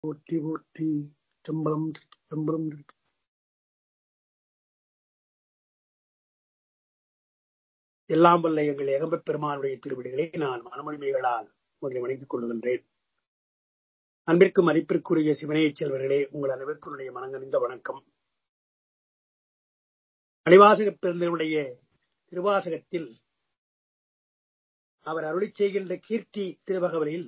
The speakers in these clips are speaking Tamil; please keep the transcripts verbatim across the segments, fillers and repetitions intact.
போற்றி போற்றி செம்பலம் செம்பலம். எல்லாம் வல்ல எங்கள் ஏகம்பப் பெருமானுடைய திருவிடிகளை நான் மனமொழிமைகளால் முதலில் வணங்கிக் கொள்கின்றேன். அன்பிற்கும் மதிப்பிற்குரிய சிவனையச் செல்வர்களே, உங்கள் அனைவருக்குடைய மனங்கனிந்த வணக்கம். மணிவாசகப் பெருந்தருடைய திருவாசகத்தில் அவர் அருளிச் செய்கின்ற கீர்த்தி திருவகவலில்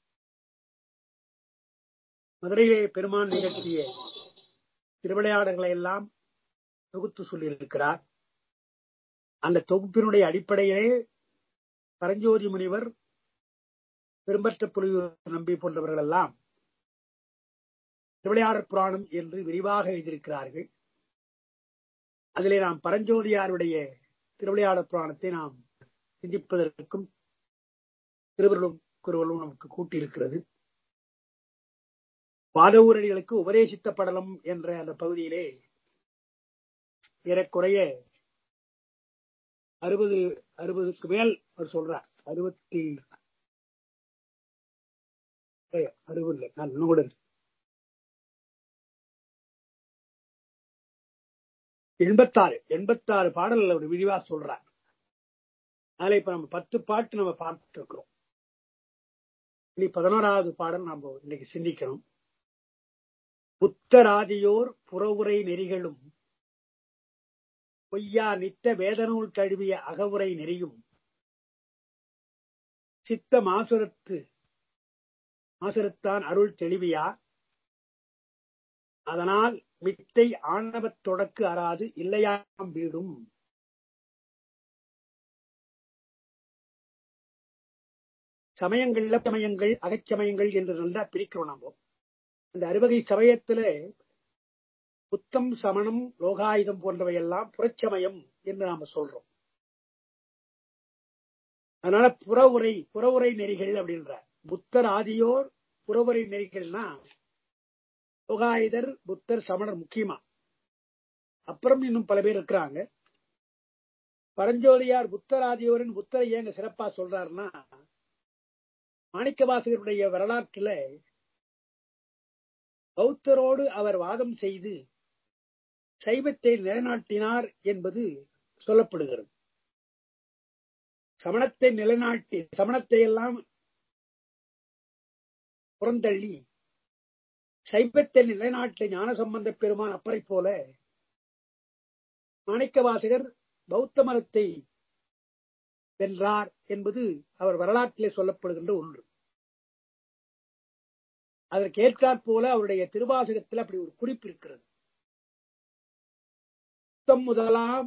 மதுரையிலே பெருமான் நிகழ்த்திய திருவிளையாடல்களை எல்லாம் தொகுத்து சொல்லியிருக்கிறார். அந்த தொகுப்பினுடைய அடிப்படையிலே பரஞ்சோதி முனிவர், பெரும்பற்ற புலியூர் நம்பி போன்றவர்கள் எல்லாம் திருவிளையாடற் புராணம் என்று விரிவாக எழுதியிருக்கிறார்கள். அதிலே நாம் பரஞ்சோதியாருடைய திருவிளையாடற் புராணத்தை நாம் சிந்திப்பதற்கும் திருவருளும் குருவலும் நமக்கு கூட்டியிருக்கிறது. வாதவூரடிகளுக்கு உபதேசித்த படலம் என்ற அந்த பகுதியிலே ஏறக்குறைய அறுபது அறுபதுக்கு மேல் அவர் சொல்றார். அறுபத்தி அறுபது நான் இன்னும் கூட எண்பத்தாறு எண்பத்தாறு பாடல் அவர் விரிவா சொல்றார். அதில் இப்ப நம்ம பத்து பாட்டு நம்ம பார்த்துட்டு இருக்கிறோம். இனி பதினோராவது பாடல் நாம் இன்னைக்கு சிந்திக்கணும். புத்தராதியோர் புறவுரை நெறிகளும் பொய்யா நித்த வேதநூல் தழுவிய அகவுரை நெறியும் சித்த மாசுரத்து மாசுரத்தான் அருள் தெளிவியா அதனால் மித்தை ஆணவத் தொடக்கு அறாது இல்லையாம் வீடும். சமயங்கள்ல சமயங்கள் அகச்சமயங்கள் என்று நல்லா பிரிக்கிறோம். நாம இந்த அறுவகை சமயத்துல புத்தம், சமணம், லோகாயுதம் போன்றவை எல்லாம் புறச்சமயம் என்று நாம சொல்றோம். அதனால புறவுரை புறவுரை நெறிகள் அப்படின்ற புத்தர் ஆதியோர் புறவுரை நெறிகள்னா லோகாயுதர், புத்தர், சமணர் முக்கியமா. அப்புறம் இன்னும் பல பேர் இருக்கிறாங்க. பரஞ்சோதியார் புத்தர் ஆதியோரின் புத்தரை ஏங்க சிறப்பா சொல்றாருன்னா, மாணிக்கவாசகருடைய வரலாற்றுல பௌத்தரோடு அவர் வாதம் செய்து சைவத்தை நிலைநாட்டினார் என்பது சொல்லப்படுகிறது. சமணத்தை நிலைநாட்டி சமணத்தை எல்லாம் புறந்தள்ளி சைவத்தை நிலைநாட்டிய ஞானசம்பந்த பெருமான் அப்பரை போல மாணிக்கவாசகர் பௌத்த மதத்தை வென்றார் என்பது அவர் வரலாற்றிலே சொல்லப்படுகின்ற ஒன்று. அதற்கு ஏற்றாற் போல அவருடைய திருவாசகத்தில் அப்படி ஒரு குறிப்பு இருக்கிறது. புத்தம் முதலாம்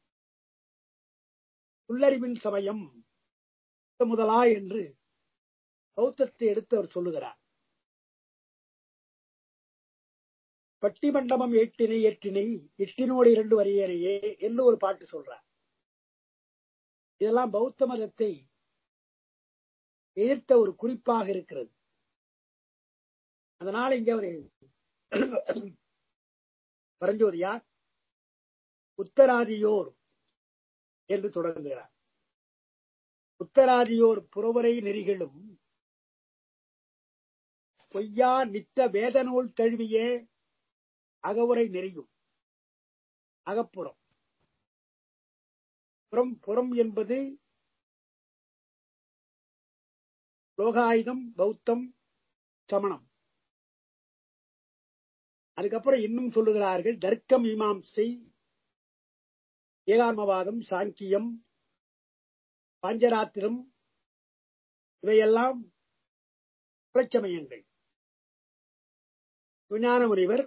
உள்ளறிவின் சமயம் முதலா என்று பௌத்தத்தை எடுத்து அவர் சொல்லுகிறார். பட்டி மண்டபம் ஏட்டினை ஏற்றினை எட்டினோடு இரண்டு வரையறையே என்று ஒரு பாட்டு சொல்றார். இதெல்லாம் பௌத்த மதத்தை எதிர்த்த ஒரு குறிப்பாக இருக்கிறது. அதனால இங்க அவர் பரஞ்சோதியார் உத்தராதியோர் என்று தொடங்குகிறார். உத்தராதியோர் புறவரை நெறிகளும் பொய்யா நித்த வேதநூல் தழுவிய அகவுரை நெறியும். அகப்புறம் புறம் புறம் என்பது லோகாயுதம், பௌத்தம், சமணம். அதுக்கப்புறம் இன்னும் சொல்லுகிறார்கள் தர்க்கம், மீமாம்சை, ஏகாத்மவாதம், சாங்கியம், பாஞ்சராத்திரம் இவையெல்லாம் புறச்சமயங்கள். விஞ்ஞான முனிவர்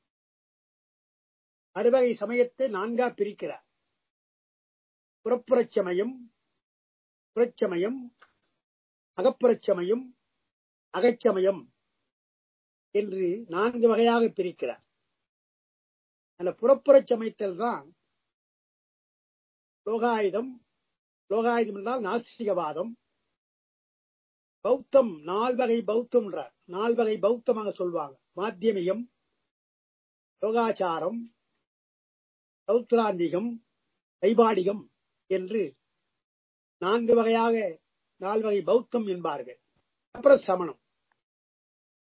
அறுவகை சமயத்தை நான்கா பிரிக்கிறார். புறப்புறச்சமயம், புறச்சமயம், அகப்புறச்சமயம், அகச்சமயம் என்று நான்கு வகையாக பிரிக்கிறார். அந்த புறப்புறச் சமயத்தில் தான் லோகாயுதம், லோகாயுதம் என்றால் நாஸ்திகவாதம், பௌத்தம் நால்வகை பௌத்தம் என்றார். நால்வகை பௌத்தமாக சொல்வாங்க. மாத்தியமியம், யோகாச்சாரம், சௌத்ராந்திகம், வைபாடிகம் என்று நான்கு வகையாக நால்வகை பௌத்தம் என்பார்கள். அப்புறம் சமணம்.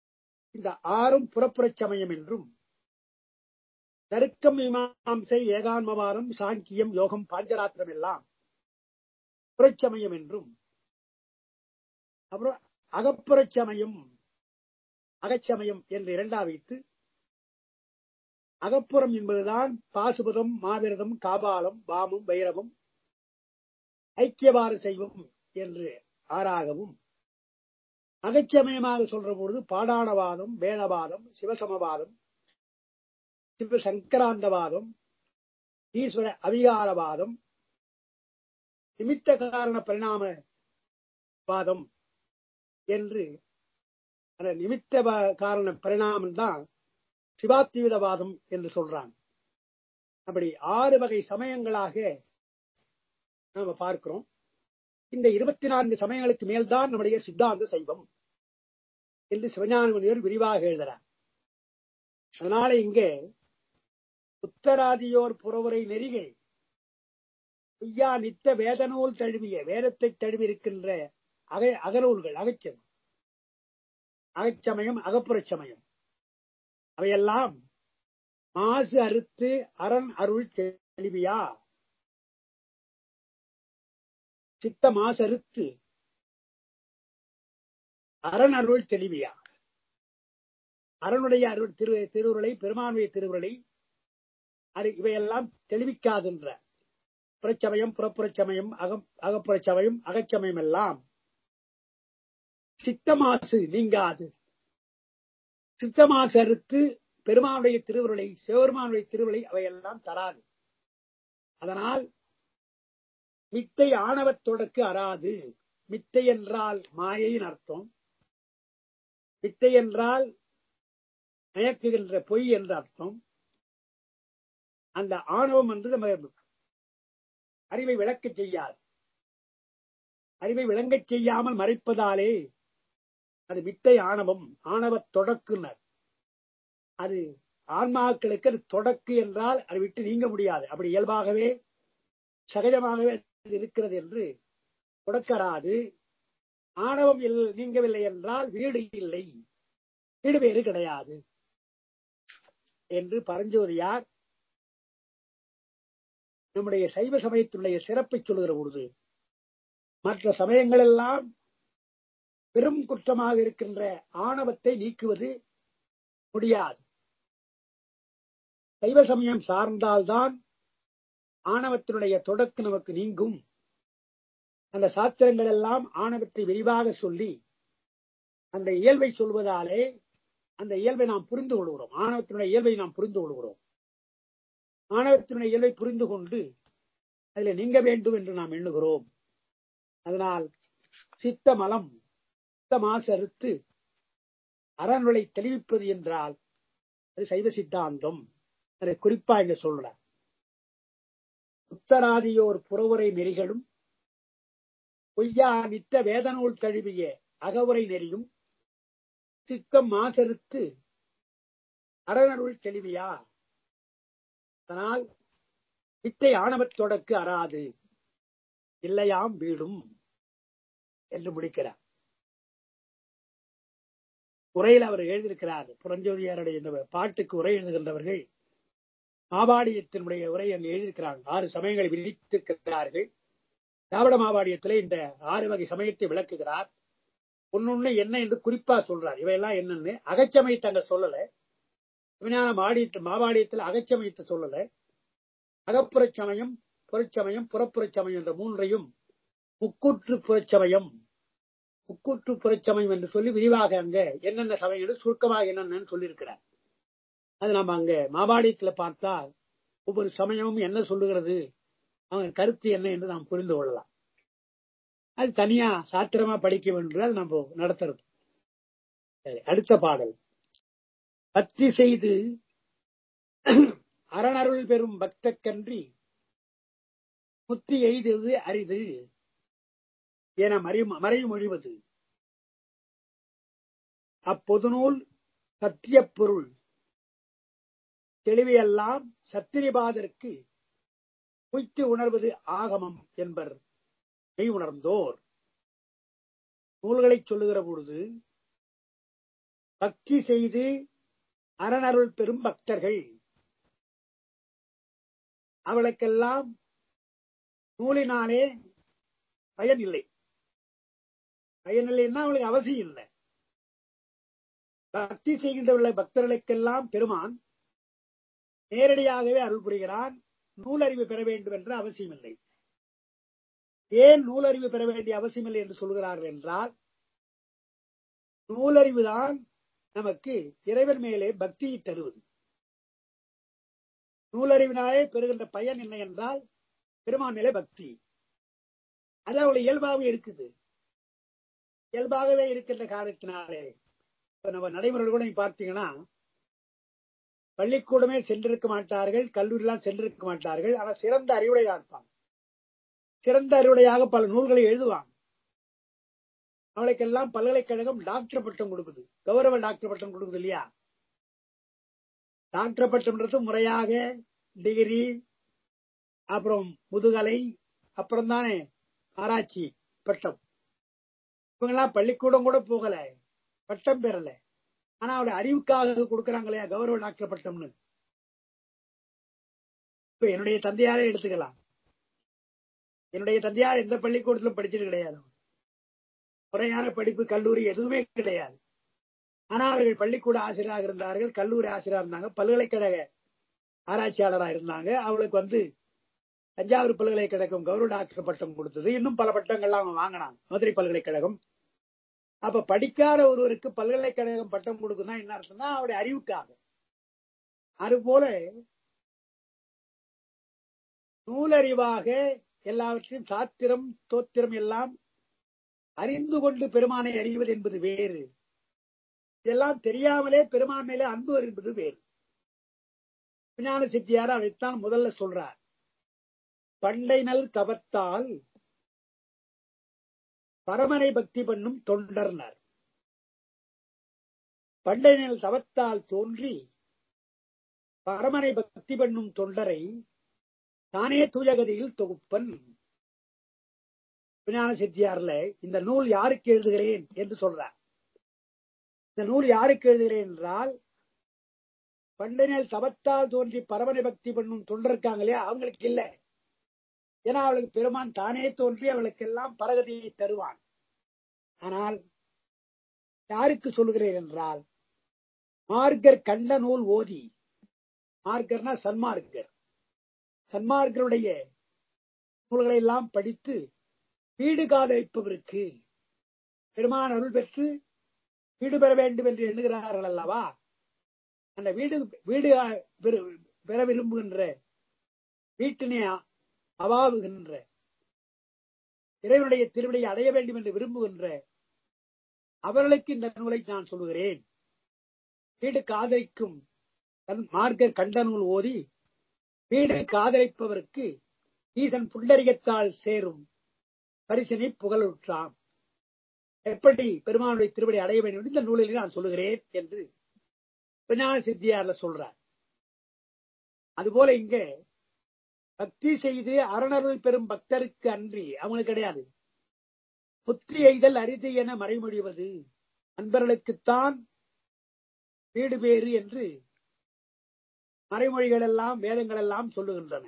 இந்த ஆறும் புறப்புறச் சமயம் என்றும், தருக்கம், மீமாம்சை, ஏகான்மவாதம், சாங்கியம், யோகம், பாஞ்சராத்திரம் எல்லாம் புறச்சமயம் என்றும், அப்புறம் அகப்புறச் சமயம் அகச்சமயம் என்று இரண்டா வைத்து, அகப்புறம் என்பதுதான் பாசுபதம், மாவிரதம், காபாலம், வாமம், வைரவம், ஐக்கியவாறு செய்வம் என்று ஆறாகவும், அகச்சமயமாக சொல்ற பொழுது பாடாணவாதம், வேதவாதம், சிவசமவாதம், சிவசங்கராந்தவாதம், ஈஸ்வர அவிகாரவாதம், நிமித்த காரண பரிணாம வாதம் என்று அந்த நிமித்த காரண பரிணாமம் தான் சிவாத்வீதவாதம் என்று சொல்றாங்க. அப்படி ஆறு வகை சமயங்களாக நாம பார்க்கிறோம். இந்த இருபத்தி நான்கு சமயங்களுக்கு மேல்தான் நம்முடைய சித்தாந்த சைவம் என்று சிவஞான முனிவர் விரிவாக எழுதுறார். அதனால இங்கே உத்தராதியோர் புறவுரை நெறிகள் பொய்யா நித்த வேதநூல் தழுவிய, வேதத்தை தழுவி இருக்கின்ற அக அகநூல்கள், அகச்சம் அகச்சமயம், அகப்புறச் சமயம், அவையெல்லாம் மாசு அறுத்து அரண் அருள் தெளிவியா, சித்த மாசு அறுத்து அரண் அருள் தெளிவியா, அரணுடைய அருள் திரு திருவுருளை பெருமானுடைய திருவுருளை இவையெல்லாம் தெளிவிக்காதுன்ற புறச்சமயம், புறப்புறச் சமயம், அகம் அகப்புறச் சமயம், அகச்சமயம் எல்லாம் சித்தமாசு நீங்காது, சித்தமாசு அறுத்து பெருமானுடைய திருவுருளை, சிவபெருமானுடைய திருவுருளை அவையெல்லாம் தராது. அதனால் மித்தை ஆணவத்தொடக்கு அறாது. மித்தை என்றால் மாயையின் அர்த்தம். மித்தை என்றால் மயக்குகின்ற பொய் என்ற அர்த்தம். அந்த ஆணவம் என்று நம்ம அறிவை விளக்கச் செய்யாது. அறிவை விளங்கச் செய்யாமல் மறைப்பதாலே அது மித்தை ஆணவம், ஆணவத் தொடக்குனர். அது ஆன்மாக்களுக்கு அது தொடக்கு என்றால் அதை விட்டு நீங்க முடியாது. அப்படி இயல்பாகவே சகஜமாகவே இருக்கிறது என்று தொடக்கராது. ஆணவம் நீங்கவில்லை என்றால் வீடு இல்லை, வீடு வேறு கிடையாது என்று பரஞ்சோதியார் நம்முடைய சைவ சமயத்தினுடைய சிறப்பை சொல்லுகிற பொழுது, மற்ற சமயங்கள் எல்லாம் பெரும் குற்றமாக இருக்கின்ற ஆணவத்தை நீக்குவது முடியாது. சைவ சமயம் சார்ந்தால்தான் ஆணவத்தினுடைய தொடக்கு நமக்கு நீங்கும். அந்த சாத்திரங்கள் எல்லாம் ஆணவத்தை விரிவாக சொல்லி அந்த இயல்பை சொல்வதாலே அந்த இயல்பை நாம் புரிந்து கொள்கிறோம். ஆணவத்தினுடைய இயல்பை நாம் புரிந்து கொள்கிறோம். ஆணவத்தினுடைய இயல்பை புரிந்து கொண்டு அதில் நீங்க வேண்டும் என்று நாம் எண்ணுகிறோம். அதனால் சித்த மலம், சித்த மாசு அறுத்து அறநிலை தெளிவிப்பது என்றால் அது சைவ சித்தாந்தம். அதை குறிப்பா இங்க சொல்ற உத்தராதியோர் புறவுரை நெறிகளும் பொய்யா நித்த வேதநூல் தழுவிய அகவுரை நெறியும் சித்தம் மாசறுத்து அறநருள் தெளிவியா, அதனால் வித்தை ஆணவத் தொடக்கு அறாது, இல்லையாம் வீடும் என்று முடிக்கிறார். உரையில் அவர் எழுதியிருக்கிறார். புரஞ்சோதியாருடைய இந்த பாட்டுக்கு உரை எழுதுகின்றவர்கள் மாபாடியத்தினுடைய உரை அங்கு எழுதியிருக்கிறார்கள். ஆறு சமயங்களை விரித்திருக்கிறார்கள். திராவிட மாபாடியத்திலே இந்த ஆறு வகை சமயத்தை விளக்குகிறார். ஒன்னொன்னு என்ன என்று குறிப்பா சொல்றார். இவையெல்லாம் என்னன்னு அகச்சமயத்தை அங்க சொல்லல. விஞ்ஞான மாடியத்தில் மாபாடியத்தில் அகச்சமயத்தை சொல்லல. அகப்புறச் சமயம், புறச்சமயம், புறப்புறச் சமயம் என்ற மூன்றையும் முக்கூற்று புறச்சமயம், முக்கூற்று புறச்சமயம் என்று சொல்லி விரிவாக அங்க என்னென்ன சமயங்கள் சுருக்கமாக என்னென்னு சொல்லியிருக்கிறார். அது நம்ம அங்க மாபாடியத்துல பார்த்தால் ஒவ்வொரு சமயமும் என்ன சொல்லுகிறது, அவங்க கருத்து என்ன என்று நாம் புரிந்து கொள்ளலாம். அது தனியா சாத்திரமா படிக்க வேண்டும், அது நம்ம நடத்துறது. அடுத்த பாடல். பக்தி செய்து அரணருள் பெறும் பக்தக்கன்றி முத்தி எய்தது அரிது என மறைமொழிவது அப்பொதுநூல் சத்திய பொருள் தெளிவையெல்லாம் சத்திரிபாதருக்கு உய்த்து உணர்வது ஆகமம் என்பர் மெய் உணர்ந்தோர். நூல்களை சொல்லுகிற பொழுது பக்தி செய்து அரணருள் பெறும் பக்தர்கள் அவளுக்கெல்லாம் நூலினாலே பயன் இல்லை. பயன் இல்லைன்னா அவளுக்கு அவசியம் இல்லை. பக்தி செய்கின்ற பக்தர்களுக்கெல்லாம் பெருமான் நேரடியாகவே அருள் புரிகிறான். நூலறிவு பெற வேண்டும் என்ற அவசியம் இல்லை. ஏன் நூலறிவு பெற வேண்டிய அவசியம் இல்லை என்று சொல்கிறார்கள் என்றால், நூலறிவுதான் நமக்கு இறைவன் மேலே பக்தியை தருவது. நூலறிவினாலே பெறுகின்ற பயன் என்ன என்றால் பெருமான் மேலே பக்தி. அது அவளுடைய இயல்பாகவே இருக்குது. இயல்பாகவே இருக்கின்ற காரணத்தினாலே இப்ப நம்ம நடைமுறைகள் கூட நீங்க பார்த்தீங்கன்னா, பள்ளிக்கூடமே சென்றிருக்க மாட்டார்கள், கல்லூரி எல்லாம் சென்றிருக்க மாட்டார்கள். ஆனா சிறந்த அறிவுடையாக இருப்பாங்க. சிறந்த அறிவுடையாக பல நூல்களை எழுதுவாங்க. அவளுக்கெல்லாம் பல்கலைக்கழகம் டாக்டர் பட்டம் கொடுக்குது, கௌரவ டாக்டர் பட்டம் கொடுக்குது இல்லையா? டாக்டர் பட்டம்ன்றது முறையாக டிகிரி, அப்புறம் முதுகலை, அப்புறம் தானே ஆராய்ச்சி பட்டம். இவங்கெல்லாம் பள்ளிக்கூடம் கூட போகல, பட்டம் பெறல. ஆனா அவருடைய அறிவுக்காக கொடுக்கறாங்க இல்லையா கௌரவ டாக்டர் பட்டம்னு. இப்ப என்னுடைய தந்தையாரே எடுத்துக்கலாம். என்னுடைய தந்தையார் எந்த பள்ளிக்கூடத்திலும் படிச்சது கிடையாது. முறையான படிப்பு கல்லூரி எதுவுமே கிடையாது. ஆனா அவர்கள் பள்ளிக்கூட ஆசிரியராக இருந்தார்கள், கல்லூரி ஆசிரியராக இருந்தாங்க, பல்கலைக்கழக ஆராய்ச்சியாளராக இருந்தாங்க. அவளுக்கு வந்து தஞ்சாவூர் பல்கலைக்கழகம் கௌரவ டாக்டர் பட்டம் கொடுத்தது. இன்னும் பல பட்டங்கள்லாம் அவங்க வாங்கினாங்க, மதுரை பல்கலைக்கழகம். அப்ப படிக்காத ஒருவருக்கு பல்கலைக்கழகம் பட்டம் கொடுக்குன்னா என்ன அர்த்தம்னா அவருடைய அறிவுக்காக. அதுபோல நூலறிவாக எல்லாவற்றையும் சாத்திரம் தோத்திரம் எல்லாம் அறிந்து கொண்டு பெருமானை அறிவது என்பது வேறு. இதெல்லாம் தெரியாமலே பெருமான் மேலே அன்பு என்பது வேறு. விஞ்ஞான சித்தியார் அதைத்தான் முதல்ல சொல்றார். பண்டை நல் தவத்தால் பரமனை பக்தி பண்ணும் தொண்டர்னர். பண்டை நல் தவத்தால் தோன்றி பரமனை பக்தி பண்ணும் தொண்டரை தானே தூயகதியில் தொகுப்பன். விஞ்ஞான சித்தியார்ல இந்த நூல் யாருக்கு எழுதுகிறேன் என்று சொல்றார். இந்த நூல் யாருக்கு எழுதுகிறேன் என்றால், பண்டை நல் தவத்தால் தோன்றி பரமனை பக்தி பண்ணும் தொண்டர் இருக்காங்களே அவங்களுக்கு இல்லை. ஏன்னா அவளுக்கு பெருமான் தானே தோன்றி அவளுக்கு எல்லாம் பரகதியை தருவான். ஆனால் யாருக்கு சொல்லுகிறேன் என்றால், மார்க்கர் கண்ட நூல் ஓதி, மார்க்கர்னா சன்மார்க்கர், சன்மார்க்கருடைய நூல்களை எல்லாம் படித்து வீடு காதலிப்பவருக்கு பெருமான் அருள் பெற்று வீடு பெற வேண்டும் என்று எண்ணுகிறார்கள் அல்லவா? அந்த வீடு வீடு பெற விரும்புகின்ற, வீட்டினை அவாவுகின்ற, இறைவனுடைய திருவிடையை அடைய வேண்டும் என்று விரும்புகின்ற அவர்களுக்கு இந்த நூலை நான் சொல்லுகிறேன். வீடு காதலிக்கும் மார்க்கர் கண்ட நூல் ஓதி வீடு காதலிப்பவருக்கு ஈசன் புண்டரிகத்தால் சேரும் பரிசனை புகழுற்றாம். எப்படி பெருமானுடைய திருவடி அடைய வேண்டும் இந்த நூலில் நான் சொல்லுகிறேன் என்று விஞ்ஞான சித்தியார்ல சொல்றார். அதுபோல இங்க பக்தி செய்து அரணருள் பெறும் பக்தருக்கு அன்றி அவங்களுக்கு கிடையாது. புத்தி எய்தல் அரிது என மறைமொழிவது அன்பர்களுக்குத்தான் வீடு பேறு என்று மறைமொழிகள் எல்லாம் வேதங்கள் எல்லாம் சொல்லுகின்றன.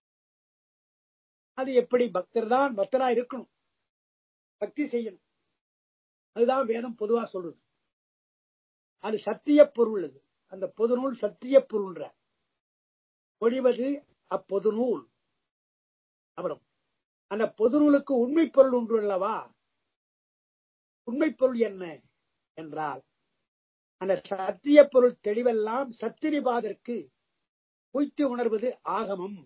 அது எப்படி? பக்தர் தான் பக்தரா இருக்கணும், பக்தி செய்யணும். அதுதான் வேதம் பொதுவா சொல்றது. அது சத்திய பொருள். அது அந்த பொது நூல் சத்திய பொருள்ன்ற மொழிவது அப்பொது நூல். அப்புறம் அந்த பொது நூலுக்கு உண்மை பொருள் ஒன்று அல்லவா? உண்மை பொருள் என்ன என்றால், அந்த சத்திய பொருள் தெளிவெல்லாம் சத்திரிபாதற்கு உய்த்து உணர்வது ஆகமம்.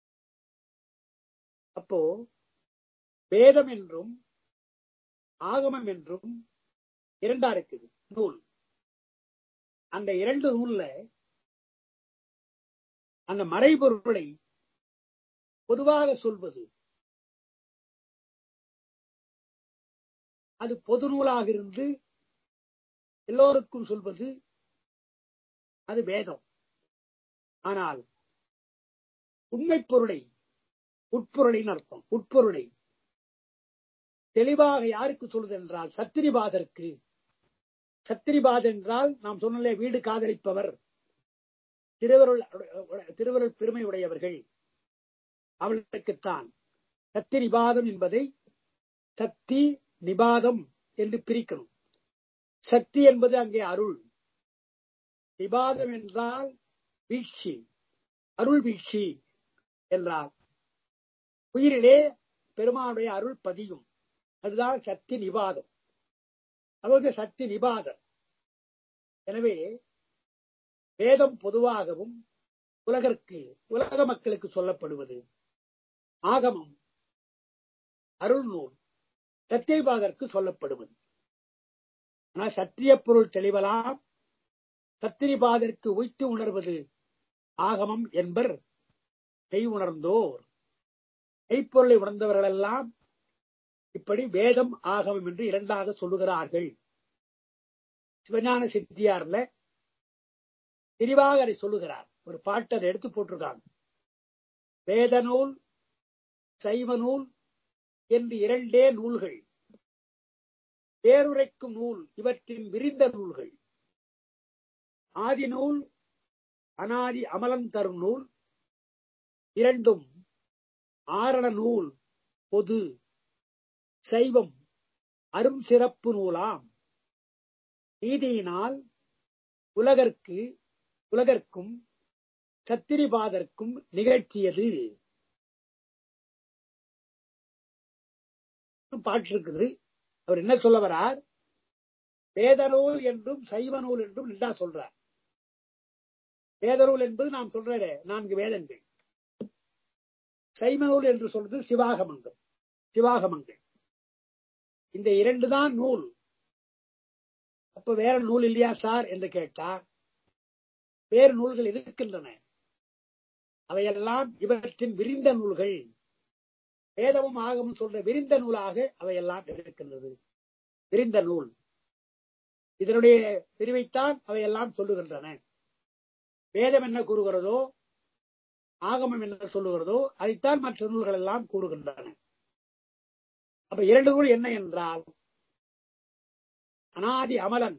அப்போ வேதம் என்றும் ஆகமம் என்றும் இரண்டா இருக்குது நூல். அந்த இரண்டு நூல்ல அந்த மறைபொருளை பொதுவாக சொல்வது, அது பொது நூலாக இருந்து எல்லோருக்கும் சொல்வது அது வேதம். ஆனால் உண்மை பொருளை, உட்பொருளின் அர்த்தம், உட்பொருளை தெளிவாக யாருக்கு சொல்வது என்றால் சத்திரிபாதருக்கு. சத்திரிபாதர் என்றால் நாம் சொன்னே வீடு காதலிப்பவர், திருவருள் திருவருள் பெருமை உடையவர்கள், அவர்களுக்குத்தான் சத்தி நிபாதம் என்பதை சக்தி நிபாதம் என்று பிரிக்கணும். சக்தி என்பது அங்கே அருள், நிபாதம் என்றால் வீழ்ச்சி, அருள் வீழ்ச்சி என்றால் உயிரிலே பெருமானுடைய அருள் பதியும். அதுதான் சக்தி நிபாதம். அவங்க சக்தி நிபாதம். எனவே வேதம் பொதுவாகவும் உலகிற்கு உலக மக்களுக்கு சொல்லப்படுவது ஆகமம், அருள் நூல் சத்திரிபாதற்கு சொல்லப்படுவது. ஆனால் சத்திரிய பொருள் தெளிவலாம் சத்திரிபாதற்கு உய்த்து உணர்வது ஆகமம் என்பர் மெய் உணர்ந்தோர். மெய்ப்பொருளை உணர்ந்தவர்கள் எல்லாம் இப்படி வேதம் ஆகமம் என்று இரண்டாக சொல்லுகிறார்கள். சிவஞான சித்தியார்ல விரிவாக அதை சொல்லுகிறார். ஒரு பாட்டு அதை எடுத்து போட்டிருக்காங்க. வேத நூல் சைவ நூல் என்று இரண்டே நூல்கள், பேருரைக்கும் நூல் இவற்றின் விரிந்த நூல்கள். ஆதி நூல் அனாதி அமலம் தரும் நூல், இரண்டும் ஆரண நூல் பொது. சைவம் அரும் சிறப்பு நூலாம். நீதியினால் உலகற்கு உலகற்கும் சத்திரிபாதற்கும் நிகழ்த்தியது. பாட்டு இருக்குது. அவர் என்ன சொல்ல வரார்? வேத நூல் என்றும் சைவ நூல் என்றும் நின்றா சொல்றார். வேத நூல் என்பது நாம் சொல்ற நான்கு வேதங்கள். சைவ நூல் என்று சொல்றது சிவாகமங்கள். சிவாகமங்கள் இந்த இரண்டு தான் நூல். அப்ப வேற நூல் இல்லையா சார் என்று கேட்டா, வேறு நூல்கள் இருக்கின்றன. அவையெல்லாம் இவற்றின் விரிந்த நூல்கள். வேதமும் ஆகமும் சொல்ற விரிந்த நூலாக அவையெல்லாம் இருக்கின்றது. விரிந்த நூல் இதனுடைய பிரிவைத்தான் அவையெல்லாம் சொல்லுகின்றன. வேதம் என்ன கூறுகிறதோ, ஆகமம் என்ன சொல்லுகிறதோ அதைத்தான் மற்ற நூல்கள் எல்லாம் கூறுகின்றன. அப்ப இரண்டு நூல் என்ன என்றால், அனாதி அமலன்,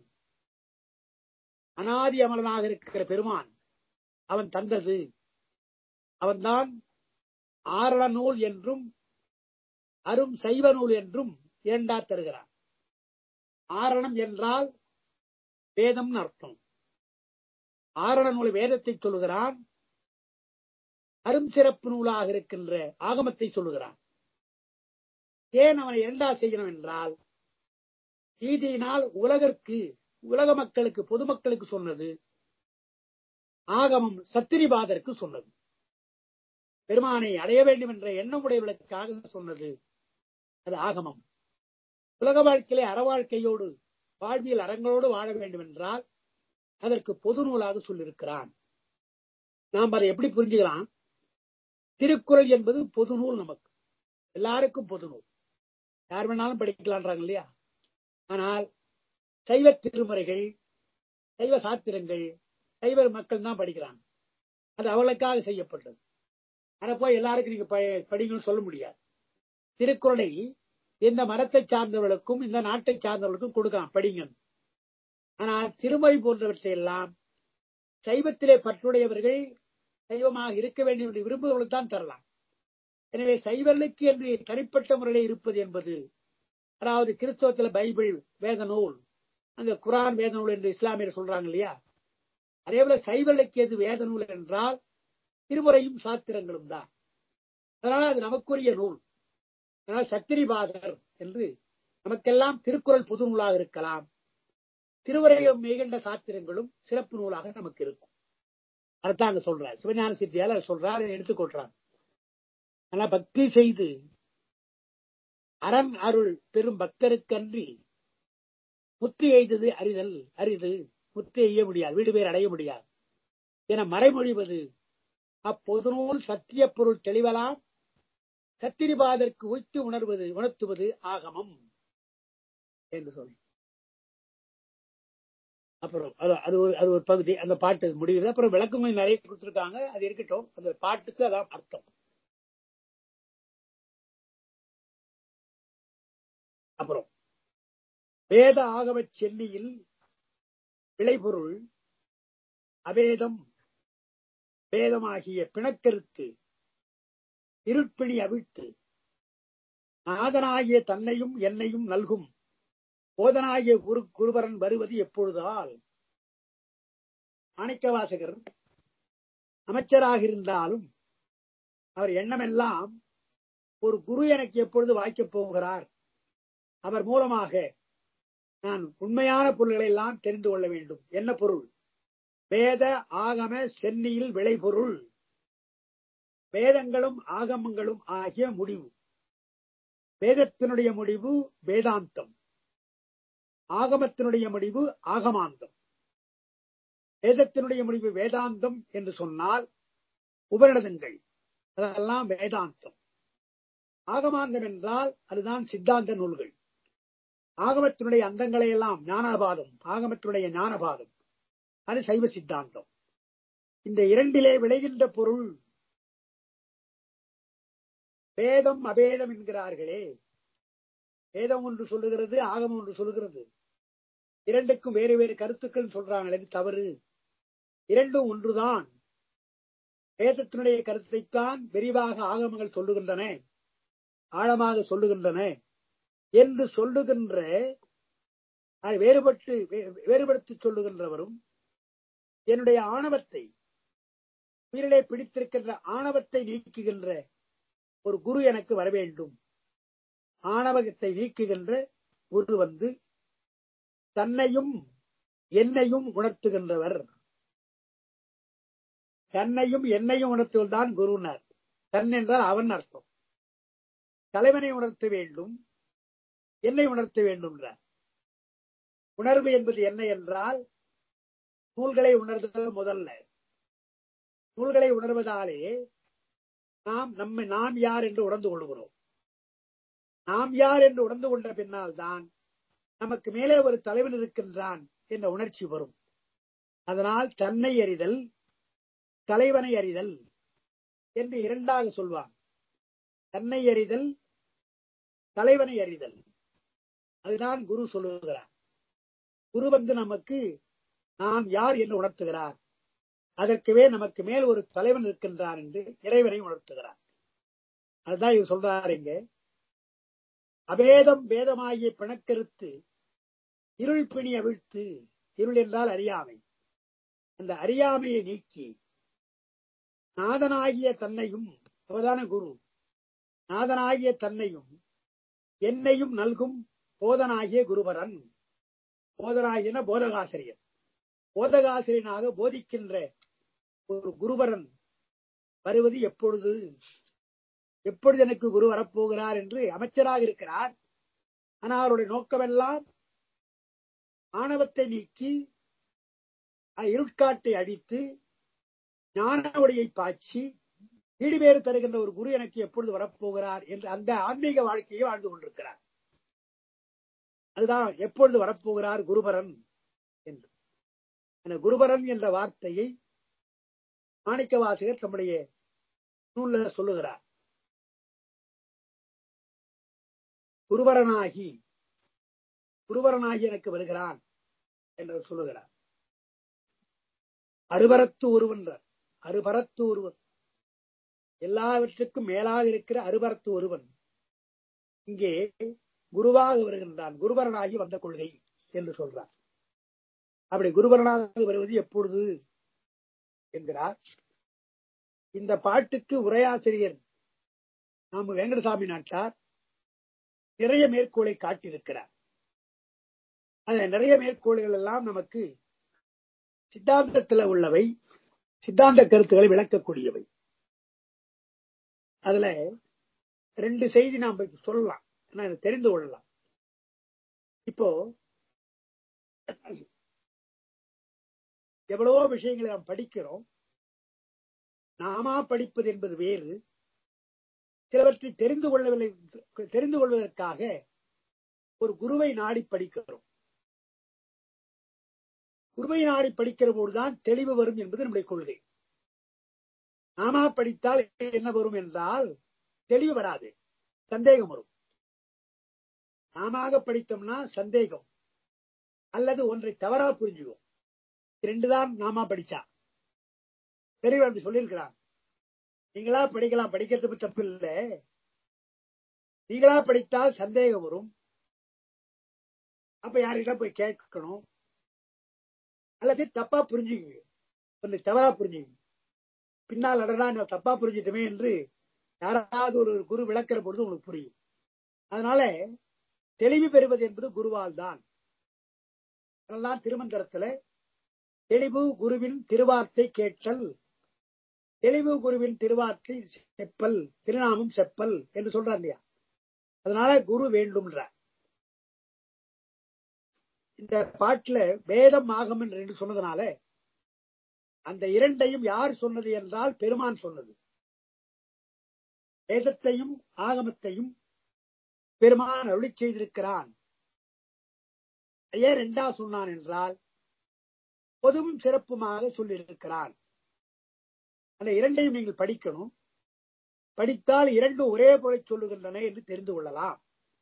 அனாதி அமலனாக இருக்கிற பெருமான் அவன் தந்தது. அவன்தான் ஆரண நூல் என்றும் அரும் சைவ நூல் என்றும் இரண்டா தருகிறான். ஆரணம் என்றால் வேதம் அர்த்தம். ஆரண நூல் வேதத்தை சொல்லுகிறான். அரும் சிறப்பு நூலாக இருக்கின்ற ஆகமத்தை சொல்லுகிறான். ஏன் அவனை இரண்டா செய்யணும் என்றால், நீதியினால் உலகிற்கு உலக மக்களுக்கு பொதுமக்களுக்கு சொன்னது, ஆகமம் சத்திரிபாதருக்கு சொன்னது. பெருமானை அடைய வேண்டும் என்ற எண்ணம் உடையவர்களுக்காக சொன்னது அது ஆகமம். உலக வாழ்க்கையிலே அற வாழ்க்கையோடு வாழ்வியல் அறங்களோடு வாழ வேண்டும் என்றால் அதற்கு பொது நூலாக சொல்லியிருக்கிறான். நாம் அதை எப்படி புரிஞ்சுக்கலாம்? திருக்குறள் என்பது பொது நூல், நமக்கு எல்லாருக்கும் பொது நூல், யார் வேணாலும் படிக்கலான்றாங்க இல்லையா? ஆனால் சைவ திருமுறைகள், சைவ சாத்திரங்கள் சைவ மக்கள் தான் படிக்கிறாங்க. அது அவளுக்காக செய்யப்பட்டது. ஆனா போய் எல்லாருக்கும் நீங்க படிக்கணும்னு சொல்ல முடியாது. திருக்குறளை இந்த மரத்தை சார்ந்தவர்களுக்கும் இந்த நாட்டை சார்ந்தவர்களுக்கும் கொடுக்கலாம், படிங்க. ஆனால் திருமொழி போன்றவற்றை எல்லாம் சைவத்திலே பற்றுடையவர்கள், சைவமாக இருக்க வேண்டும் என்று விரும்புவர்கள் தான் தரலாம். எனவே சைவர்களுக்கு என்று தனிப்பட்ட முறையிலே இருப்பது என்பது, அதாவது கிறிஸ்தவத்தில் பைபிள் வேத நூல், அங்க குரான் வேத நூல் என்று இஸ்லாமியர் சொல்றாங்க இல்லையா? அதே போல சைவர்களுக்கு எது வேத நூல் என்றால் திருமுறையும் சாத்திரங்களும் தான். அதனால அது நமக்குரிய நூல். அதனால் சத்திரிபாதர் என்று நமக்கெல்லாம் திருக்குறள் புது நூலாக இருக்கலாம், திருவரையும் மிகண்ட சாத்திரங்களும் சிறப்பு நூலாக நமக்கு இருக்கும். அதைத்தான் அங்க சொல்றார் சிவஞான சித்தியால சொல்றார், எடுத்துக்கொள்றார். ஆனா பக்தி செய்து அரண் அருள் பெரும் பக்தருக்கன்றி முத்தி எய்தது அறிதல் அரிது. முத்தி எய்ய முடியாது, வீடு பேர் அடைய முடியாது என மறைமொழிவது அப்பொது நூல் சத்திய பொருள் தெளிவலாம் சத்திரிபாதற்கு உய்த்து உணர்வது உணர்த்துவது ஆகமம் என்று சொல்லி, அப்புறம் அது ஒரு அது ஒரு பகுதி. அந்த பாட்டு முடிகிறது. அப்புறம் விளக்கங்கள் நிறைய கொடுத்திருக்காங்க, அது இருக்கட்டும். அந்த பாட்டுக்கு அதான் அர்த்தம். அப்புறம் வேத ஆகம சென்னியில் விளைபொருள் அபேதம் பேதமாகிய பிணக்கருத்து இருட்பிணி அவிழ்த்து நாதனாகிய தன்னையும் என்னையும் நல்கும் போதனாகிய குரு குருபரன் வருவது எப்பொழுதால் மாணிக்கவாசகர் அமைச்சராக இருந்தாலும் அவர் எண்ணமெல்லாம் ஒரு குரு எனக்கு எப்பொழுது வாய்க்கப் போகிறார், அவர் மூலமாக நான் உண்மையான பொருள்களை எல்லாம் தெரிந்து கொள்ள வேண்டும். என்ன பொருள்? வேத ஆகம சென்னியில் விளைபொருள். வேதங்களும் ஆகமங்களும் ஆகிய முடிவு. வேதத்தினுடைய முடிவு வேதாந்தம், ஆகமத்தினுடைய முடிவு ஆகமாந்தம். வேதத்தினுடைய முடிவு வேதாந்தம் என்று சொன்னால் உபநிடதங்கள், அதெல்லாம் வேதாந்தம். ஆகமாந்தம் என்றால் அதுதான் சித்தாந்த நூல்கள். ஆகமத்தினுடைய அந்தங்களை எல்லாம் ஞானபாதம், ஆகமத்தினுடைய ஞானபாதம், அது சைவ சித்தாந்தம். இந்த இரண்டிலே விளைகின்ற பொருள் வேதம் அபேதம் என்கிறார்களே. வேதம் ஒன்று சொல்லுகிறது, ஆகமம் ஒன்று சொல்லுகிறது. இரண்டுக்கும் வேறு வேறு கருத்துக்கள் சொல்றாங்களே, தவறு. இரண்டும் ஒன்றுதான். வேதத்தினுடைய கருத்தைத்தான் விரிவாக ஆகமங்கள் சொல்லுகின்றன, ஆழமாக சொல்லுகின்றன என்று சொல்லுகின்ற வேறுபட்டு வேறுபடுத்தி சொல்லுகின்றவரும் என்னுடைய ஆணவத்தை, உயிரிலே பிடித்திருக்கின்ற ஆணவத்தை நீக்குகின்ற ஒரு குரு எனக்கு வர வேண்டும். ஆணவத்தை நீக்குகின்ற குரு வந்து தன்னையும் என்னையும் உணர்த்துகின்றவர். தன்னையும் என்னையும் உணர்த்துவதுதான் குருனார். தன் என்றால் அவன் அர்த்தம். தலைவனை உணர்த்த வேண்டும், என்னை உணர்த்த வேண்டும். உணர்வு என்பது என்ன என்றால் நூல்களை உணர்தல் முதல்ல. நூல்களை உணர்வதாலே நாம் நம்மை நாம் யார் என்று உணர்ந்து கொள்கிறோம். நாம் யார் என்று உணர்ந்து கொண்ட பின்னால் தான் நமக்கு மேலே ஒரு தலைவன் இருக்கின்றான் என்ற உணர்ச்சி வரும். அதனால் தன்னை அறிதல், தலைவனை அறிதல் என்று இரண்டாக சொல்வார். தன்னை அறிதல், தலைவனை அறிதல், அதுதான் குரு சொல்லுகிறார். குரு வந்து நமக்கு நாம் யார் என்று உணர்த்துகிறார். அதற்குவே நமக்கு மேல் ஒரு தலைவன் இருக்கின்றான் என்று இறைவனை உணர்த்துகிறார். அதுதான் இவர் சொல்றார் இங்க. அபேதம் வேதமாகிய பிணக்கருத்து இருள் பிணி அவிழ்த்து. இருள் என்றால் அறியாமை. அந்த அறியாமையை நீக்கி நாதனாகிய தன்னையும், அவதான குரு, நாதனாகிய தன்னையும் என்னையும் நல்கும் போதனாகிய குருபரன். போதனாகிய போதகாசிரியர், போதகாசிரியனாக போதிக்கின்ற ஒரு குருபரன் வருவது எப்பொழுது, எப்பொழுது எனக்கு குரு வரப்போகிறார் என்று அமைச்சராக இருக்கிறார். ஆனால் அவருடைய நோக்கமெல்லாம் ஆணவத்தை நீக்கி இருட்காட்டை அடித்து ஞான ஒளியை பாய்ச்சி ஈடுபேறு தருகின்ற ஒரு குரு எனக்கு எப்பொழுது வரப்போகிறார் என்று அந்த ஆன்மீக வாழ்க்கையை வாழ்ந்து கொண்டிருக்கிறார். அதுதான் எப்பொழுது வரப்போகிறார் குருபரன் என்று. குருபரன் என்ற வார்த்தையை மாணிக்கவாசகர் தம்முடைய நூலில் சொல்லுகிறார். குருபரனாகி குருபரனாகி எனக்கு வருகிறான் என்று சொல்லுகிறார். அருபரத்து ஒருவன், அருபரத்து ஒருவன், எல்லாவற்றுக்கும் மேலாக இருக்கிற அருபரத்து ஒருவன் இங்கே குருவாக வருகின்றான். குருபரனாகி வந்த கொள்கை என்று சொல்றார். அப்படி குருபரனாக வருவது எப்பொழுது என்கிறார். இந்த பாட்டுக்கு உரையாசிரியர் நாம வெங்கடசாமி நாட்டார் நிறைய மேற்கோளை காட்டியிருக்கிறார். அந்த நிறைய மேற்கோள்கள் எல்லாம் நமக்கு சித்தாந்தத்தில் உள்ளவை, சித்தாந்த கருத்துக்களை விளக்கக்கூடியவை. அதுல ரெண்டு செய்தி நாம் சொல்லலாம், தெரிந்து கொள்ளலாம். இப்போ எவ்வளவோ விஷயங்களை நாம் படிக்கிறோம். நாமா படிப்பது என்பது வேறு. சிலவற்றை தெரிந்து கொள்ளவில்லை, தெரிந்து கொள்வதற்காக ஒரு குருவை நாடி படிக்கிறோம். குருவை நாடி படிக்கிற போதுதான் தெளிவு வரும் என்பது நம்முடைய கொள்கை. நாமா படித்தால் என்ன வரும் என்றால் தெளிவு வராது, சந்தேகம் வரும். நாம படித்தோம்னா சந்தேகம் அல்லது ஒன்றை தவறா புரிஞ்சுவோம். ரெண்டுதான் நாமா படிச்சா பெரியவர் அப்படி சொல்லியிருக்கிறார். நீங்களா படிக்கலாம், படிக்கிறது தப்பு இல்லை. நீங்களா படித்தால் சந்தேகம் வரும். அப்ப யார்கிட்ட போய் கேட்கணும், அல்லது தப்பா புரிஞ்சுக்குங்க, கொஞ்சம் தவறா புரிஞ்சுக்குங்க. பின்னால் அடடா நான் தப்பா புரிஞ்சுட்டோமே என்று யாராவது ஒரு குரு விளக்கிற பொழுது உங்களுக்கு புரியும். அதனால தெளிவு பெறுவது என்பது குருவால் தான். அதெல்லாம் திருமந்திரத்துல தெளிவு குருவின் திருவார்த்தை கேட்டல், தெளிவு குருவின் திருவார்த்தை செப்பல், திருநாமம் செப்பல் என்று சொல்றார் இல்லையா. அதனால குரு வேண்டும்ன்ற இந்த பாட்டுல வேதம் ஆகமம் என்று சொன்னதுனால அந்த இரண்டையும் யார் சொன்னது என்றால் பெருமான் சொன்னது. வேதத்தையும் ஆகமத்தையும் பெருமான் அருளி செய்திருக்கிறான். ஏன் ரெண்டா சொன்னான் என்றால் பொதுவும் சிறப்புமாக சொல்லியிருக்கிறான். அந்த இரண்டையும் நீங்கள் படிக்கணும். படித்தால் இரண்டு ஒரே போல சொல்லுகின்றன என்று தெரிந்து கொள்ளலாம்.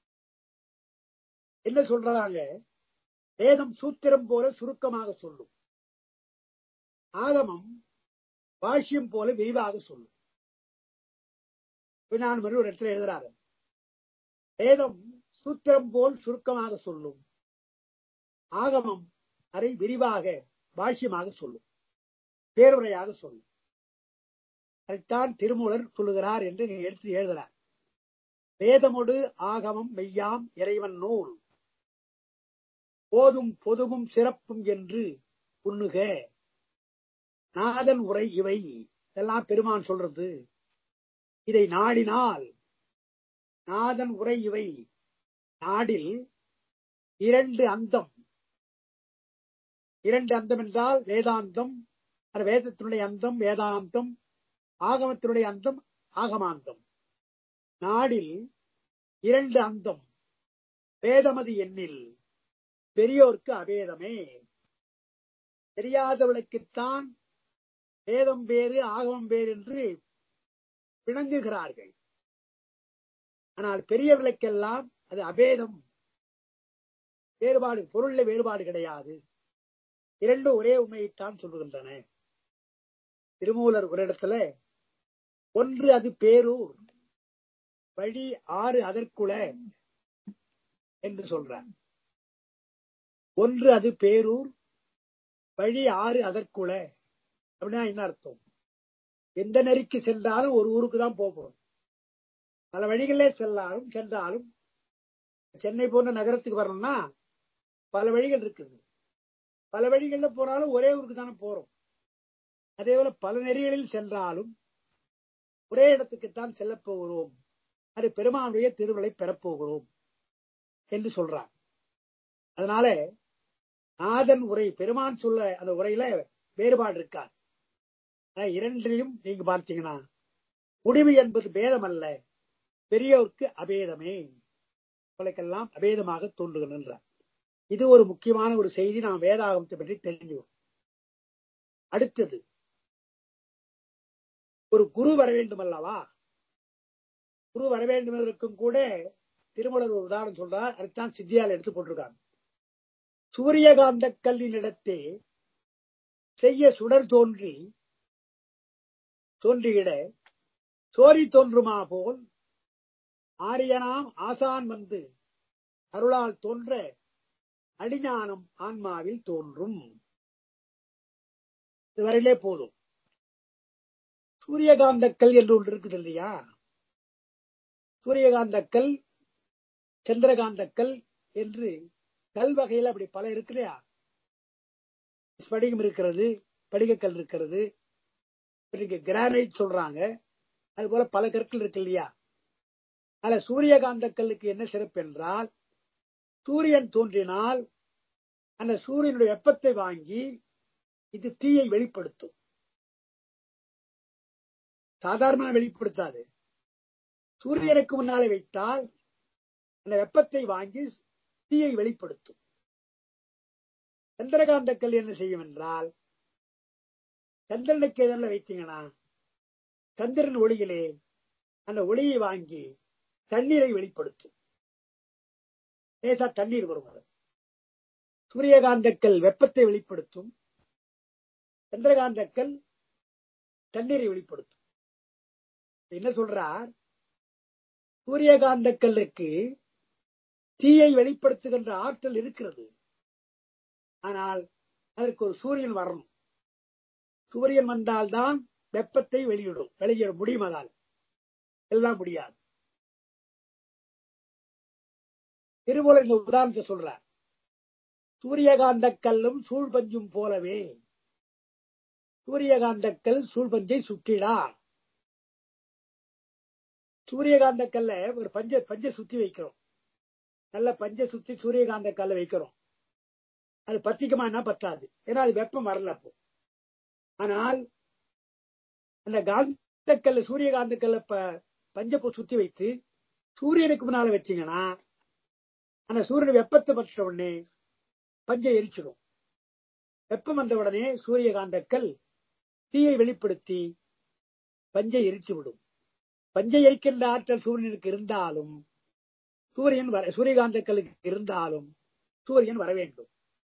என்ன சொல்றாங்க, வேதம் சூத்திரம் போல சுருக்கமாக சொல்லும், ஆகமம் பாஷ்யம் போல விரிவாக சொல்லும். நான் ஒரு இடத்துல எழுதுறாரு, வேதம் சூத்திரம் போல் சுருக்கமாக சொல்லும், ஆகமம் அதை விரிவாக பாஷ்யமாக சொல்லும், பேருரையாக சொல்லும். அதைத்தான் திருமூலர் சொல்லுகிறார் என்று எடுத்து எழுதுகிறார். வேதமொடு ஆகமம் மெய்யாம் இறைவன் நூல், போதும் பொதுவும் சிறப்பும் என்று உண்ணுக நாதன் உரை இவை. இதெல்லாம் பெருமான் சொல்றது. இதை நாடினால் நாதன் உரை இவை. நாடில் இரண்டு அந்தம், இரண்டு அந்தம் என்றால் வேதாந்தம், வேதத்தினுடைய அந்தம் வேதாந்தம், ஆகமத்தினுடைய அந்தம் ஆகமாந்தம். நாடில் இரண்டு அந்தம் வேதமது எண்ணில் பெரியோர்க்கு அபேதமே. தெரியாதவளுக்குத்தான் வேதம் வேறு ஆகமம் வேறு என்று பிணங்குகிறார்கள். ஆனால் பெரியவர்களுக்கெல்லாம் அது அபேதம், வேறுபாடு, பொருள்ல வேறுபாடு கிடையாது. இரண்டு ஒரே உண்மையைத்தான் சொல்லுகின்றன. திருமூலர் ஒரு இடத்துல ஒன்று அது பேரூர் வழி ஆறு அதற்குள என்று சொல்றார். ஒன்று அது பேரூர் வழி ஆறு அதற்குள அப்படின்னா என்ன அர்த்தம்? எந்த நெறிக்கு சென்றாலும் ஒரு ஊருக்கு தான் போகணும். பல வழிகளே செல்லாலும் சென்றாலும் சென்னை போன்ற நகரத்துக்கு வரணும்னா பல வழிகள் இருக்குது. பல வழிகள்ல போனாலும் ஒரே ஊருக்கு தானே போறோம். அதே போல பல நெறிகளில் சென்றாலும் ஒரே இடத்துக்குத்தான் செல்ல போகிறோம். அது பெருமானுடைய திருவருளை பெறப்போகிறோம் என்று சொல்றார். அதனால நாதன் உரை பெருமான் சொல்ல அந்த உரையில வேறுபாடு இருக்காது. இரண்டிலும் நீங்க பார்த்தீங்கன்னா முடிவு என்பது பேதம் அல்ல, பெரியோருக்கு அபேதமே, உங்களுக்கெல்லாம் அபேதமாக தோன்றுகின்றார். இது ஒரு முக்கியமான ஒரு செய்தி. நாம் வேதாகமத்தை பற்றி தெரிஞ்சுவோம். அடுத்தது, ஒரு குரு வர வேண்டும் அல்லவா? குரு வர வேண்டும் என்பதற்கும் கூட திருமூலர் ஒரு உதாரணம் சொல்றார். அதுதான் சித்தியால் எடுத்து போட்டிருக்காங்க. சூரியகாந்த கல்லினிடத்தே செய்ய சுடர் தோன்றி தோன்றியிட சோரி தோன்றுமா போல் ஆரியனாம் ஆசான் வந்து அருளால் தோன்ற அடிஞானம் ஆன்மாவில் தோன்றும். இதுவரையிலே போதும். சூரியகாந்தக்கல் என்று ஒன்று இருக்குது இல்லையா? சூரியகாந்தக்கல், சந்திரகாந்தக்கல் என்று கல் வகையில் அப்படி பல இருக்கு இல்லையா? ஸ்படிகம் இருக்கிறது, படிகக்கல் இருக்கிறது, கிரானைட் சொல்றாங்க. அது போல பல கற்கள் இருக்கு இல்லையா? அதுல சூரியகாந்த கல்லுக்கு என்ன சிறப்பு என்றால், சூரியன் தோன்றினால் அந்த சூரியனுடைய வெப்பத்தை வாங்கி இது தீயை வெளிப்படுத்தும். சாதாரண வெளிப்படுத்தாது. சூரியனுக்கு முன்னாலே வைத்தால் அந்த வெப்பத்தை வாங்கி தீயை வெளிப்படுத்தும். சந்திரகாந்த கல் என்ன செய்யும் என்றால், சந்திரனுக்கு எதிரில் வைத்தீங்கன்னா சந்திரன் ஒளியிலே அந்த ஒளியை வாங்கி தண்ணீரை வெளிப்படுத்தும். லேசா தண்ணீர் வரும். சூரியகாந்தக்கல் வெப்பத்தை வெளிப்படுத்தும், சந்திரகாந்தக்கல் தண்ணீரை வெளிப்படுத்தும். என்ன சொல்றார், சூரியகாந்தக்கல்லுக்கு தீயை வெளிப்படுத்துகின்ற ஆற்றல் இருக்கிறது. ஆனால் அதற்கு ஒரு சூரியன் வரணும். சூரியன் வந்தால்தான் வெப்பத்தை வெளியிடும். வெளியிட முடியும். அதால் எல்லாம் முடியாது. திருமூலர் இந்த உதாரணத்தை சொல்றார். சூரியகாந்தக்கல்லும் சூழ்பஞ்சும் போலவே சூரியகாந்தக்கல் சூழ்பஞ்சை சுற்றிடா. சூரியகாந்தக்கல்ல ஒரு பஞ்ச பஞ்ச சுத்தி வைக்கிறோம். நல்ல பஞ்ச சுத்தி சூரியகாந்த கல்ல வைக்கிறோம். அது பத்திக்குமானா பத்தாது. ஏன்னா அது வெப்பம் வரல அப்போ. ஆனால் அந்த காந்தக்கல்ல சூரியகாந்த கல்ல பஞ்சப்பூ சுத்தி வைத்து சூரியனுக்கு முன்னால வச்சீங்கன்னா அந்த சூரியன் வெப்பத்தை பற்ற உடனே பஞ்சை எரிச்சிடும். வெப்பம் வந்த உடனே சூரியகாந்தக்கல் தீயை வெளிப்படுத்தி பஞ்சை எரிச்சு விடும். பஞ்சை எரிக்கின்ற ஆற்றல் சூரியனுக்கு இருந்தாலும் சூரியன் வர சூரியகாந்தக்கல்லுக்கு இருந்தாலும் சூரியன் வர வேண்டும்.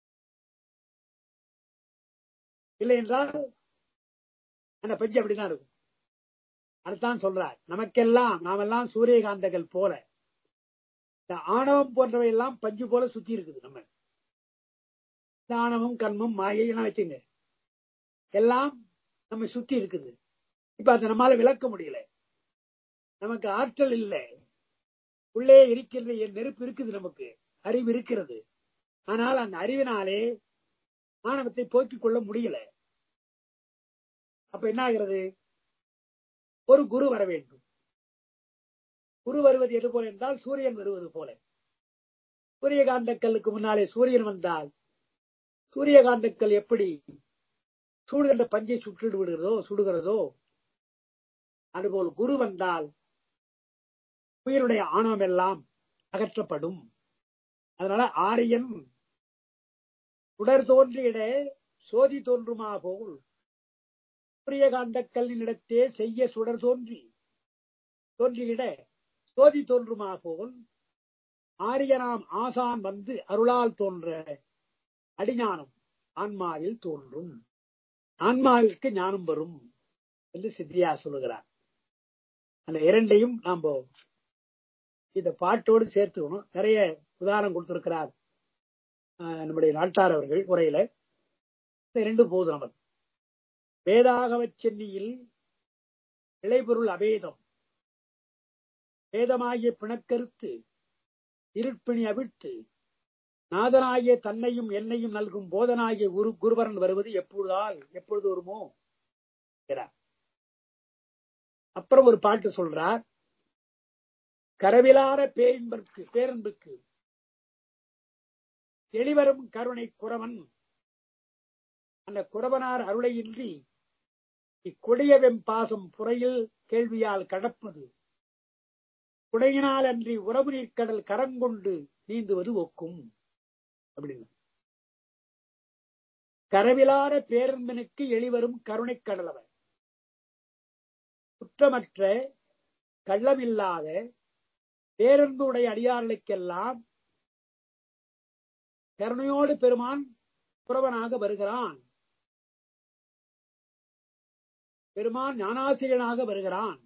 இல்லை என்றால் அந்த பஞ்சு அப்படிதான் இருக்கும். அதுதான் சொல்றார். நமக்கெல்லாம் நாமெல்லாம் சூரியகாந்தங்கள் போல இந்த ஆணவம் போன்றவை எல்லாம் பஞ்சு போல சுத்தி இருக்குது. நம்ம இந்த ஆணவம் கர்மம் மாயை எல்லாம் வச்சுங்க எல்லாம் நம்ம சுத்தி இருக்குது. இப்ப அதை நம்மால விளக்க முடியல. நமக்கு ஆற்றல் இல்லை. உள்ளே இருக்கின்ற நெருப்பு இருக்குது. நமக்கு அறிவு இருக்கிறது. ஆனால் அந்த அறிவினாலே ஆணவத்தை போக்கிக் கொள்ள முடியல. அப்ப என்ன ஆகிறது? ஒரு குரு வர வேண்டும். குரு வருவது எது போல என்றால் சூரியன் வருவது போல. சூரியகாந்தக்கல்லுக்கு முன்னாலே சூரியன் வந்தால் சூரியகாந்தக்கல் எப்படி சூடுகின்ற பஞ்சை சுற்றிடு விடுகிறதோ சுடுகிறதோ அதுபோல் குரு வந்தால் உயிருடைய ஆணவம் எல்லாம் அகற்றப்படும். அதனால ஆரியன் உடற் தோன்றியிட சோதி தோன்றுமா போல் சூரியகாந்த கல்லினிடத்தே செய்ய சுடர் தோன்றி தோன்றியிட சோதி தோன்றுமா போல் ஆரியனாம் ஆசான் வந்து அருளால் தோன்ற அடிஞானம் ஆன்மாவில் தோன்றும். ஆன்மாவிற்கு ஞானம் வரும் என்று சித்தியா சொல்லுகிறார். அந்த இரண்டையும் நாம் இந்த பாட்டோடு சேர்த்துக்கணும். நிறைய உதாரணம் கொடுத்திருக்கிறார் நம்முடைய நாட்டார் அவர்கள் உரையில. இந்த இரண்டு போது நமக்கு வேதாகவச் சென்னியில் இளைபொருள் அபேதம் வேதமாகிய பிணக்கருத்து இருட்பிணி அவிழ்த்து நாதனாகிய தன்னையும் என்னையும் நல்கும் போதனாகிய குரு குருவரன் வருவது எப்பொழுதால் எப்பொழுது வருமோ. அப்புறம் ஒரு பாட்டு சொல்றார். கரவிலார பேரின்பற்கு பேரன்புக்கு எளிவரும் கருணை குறவன் அந்த குறவனார் அருளையின்றி இக்கொடிய வெம்பாசம் புறையில் கேள்வியால் கடப்பது குடையினால் அன்றி உறவு நீர்க்கடல் கரங்கொண்டு நீந்துவது ஒக்கும் அப்படின்னு. கரவிலார பேரன்பனுக்கு எளிவரும் கருணை கடலவன் குற்றமற்ற கள்ளமில்லாத பேரன்பு உடைய அடியார்களுக்கெல்லாம் கருணையோடு பெருமான் புறவனாக வருகிறான். பெருமான் ஞானாசிரியனாக வருகிறான்.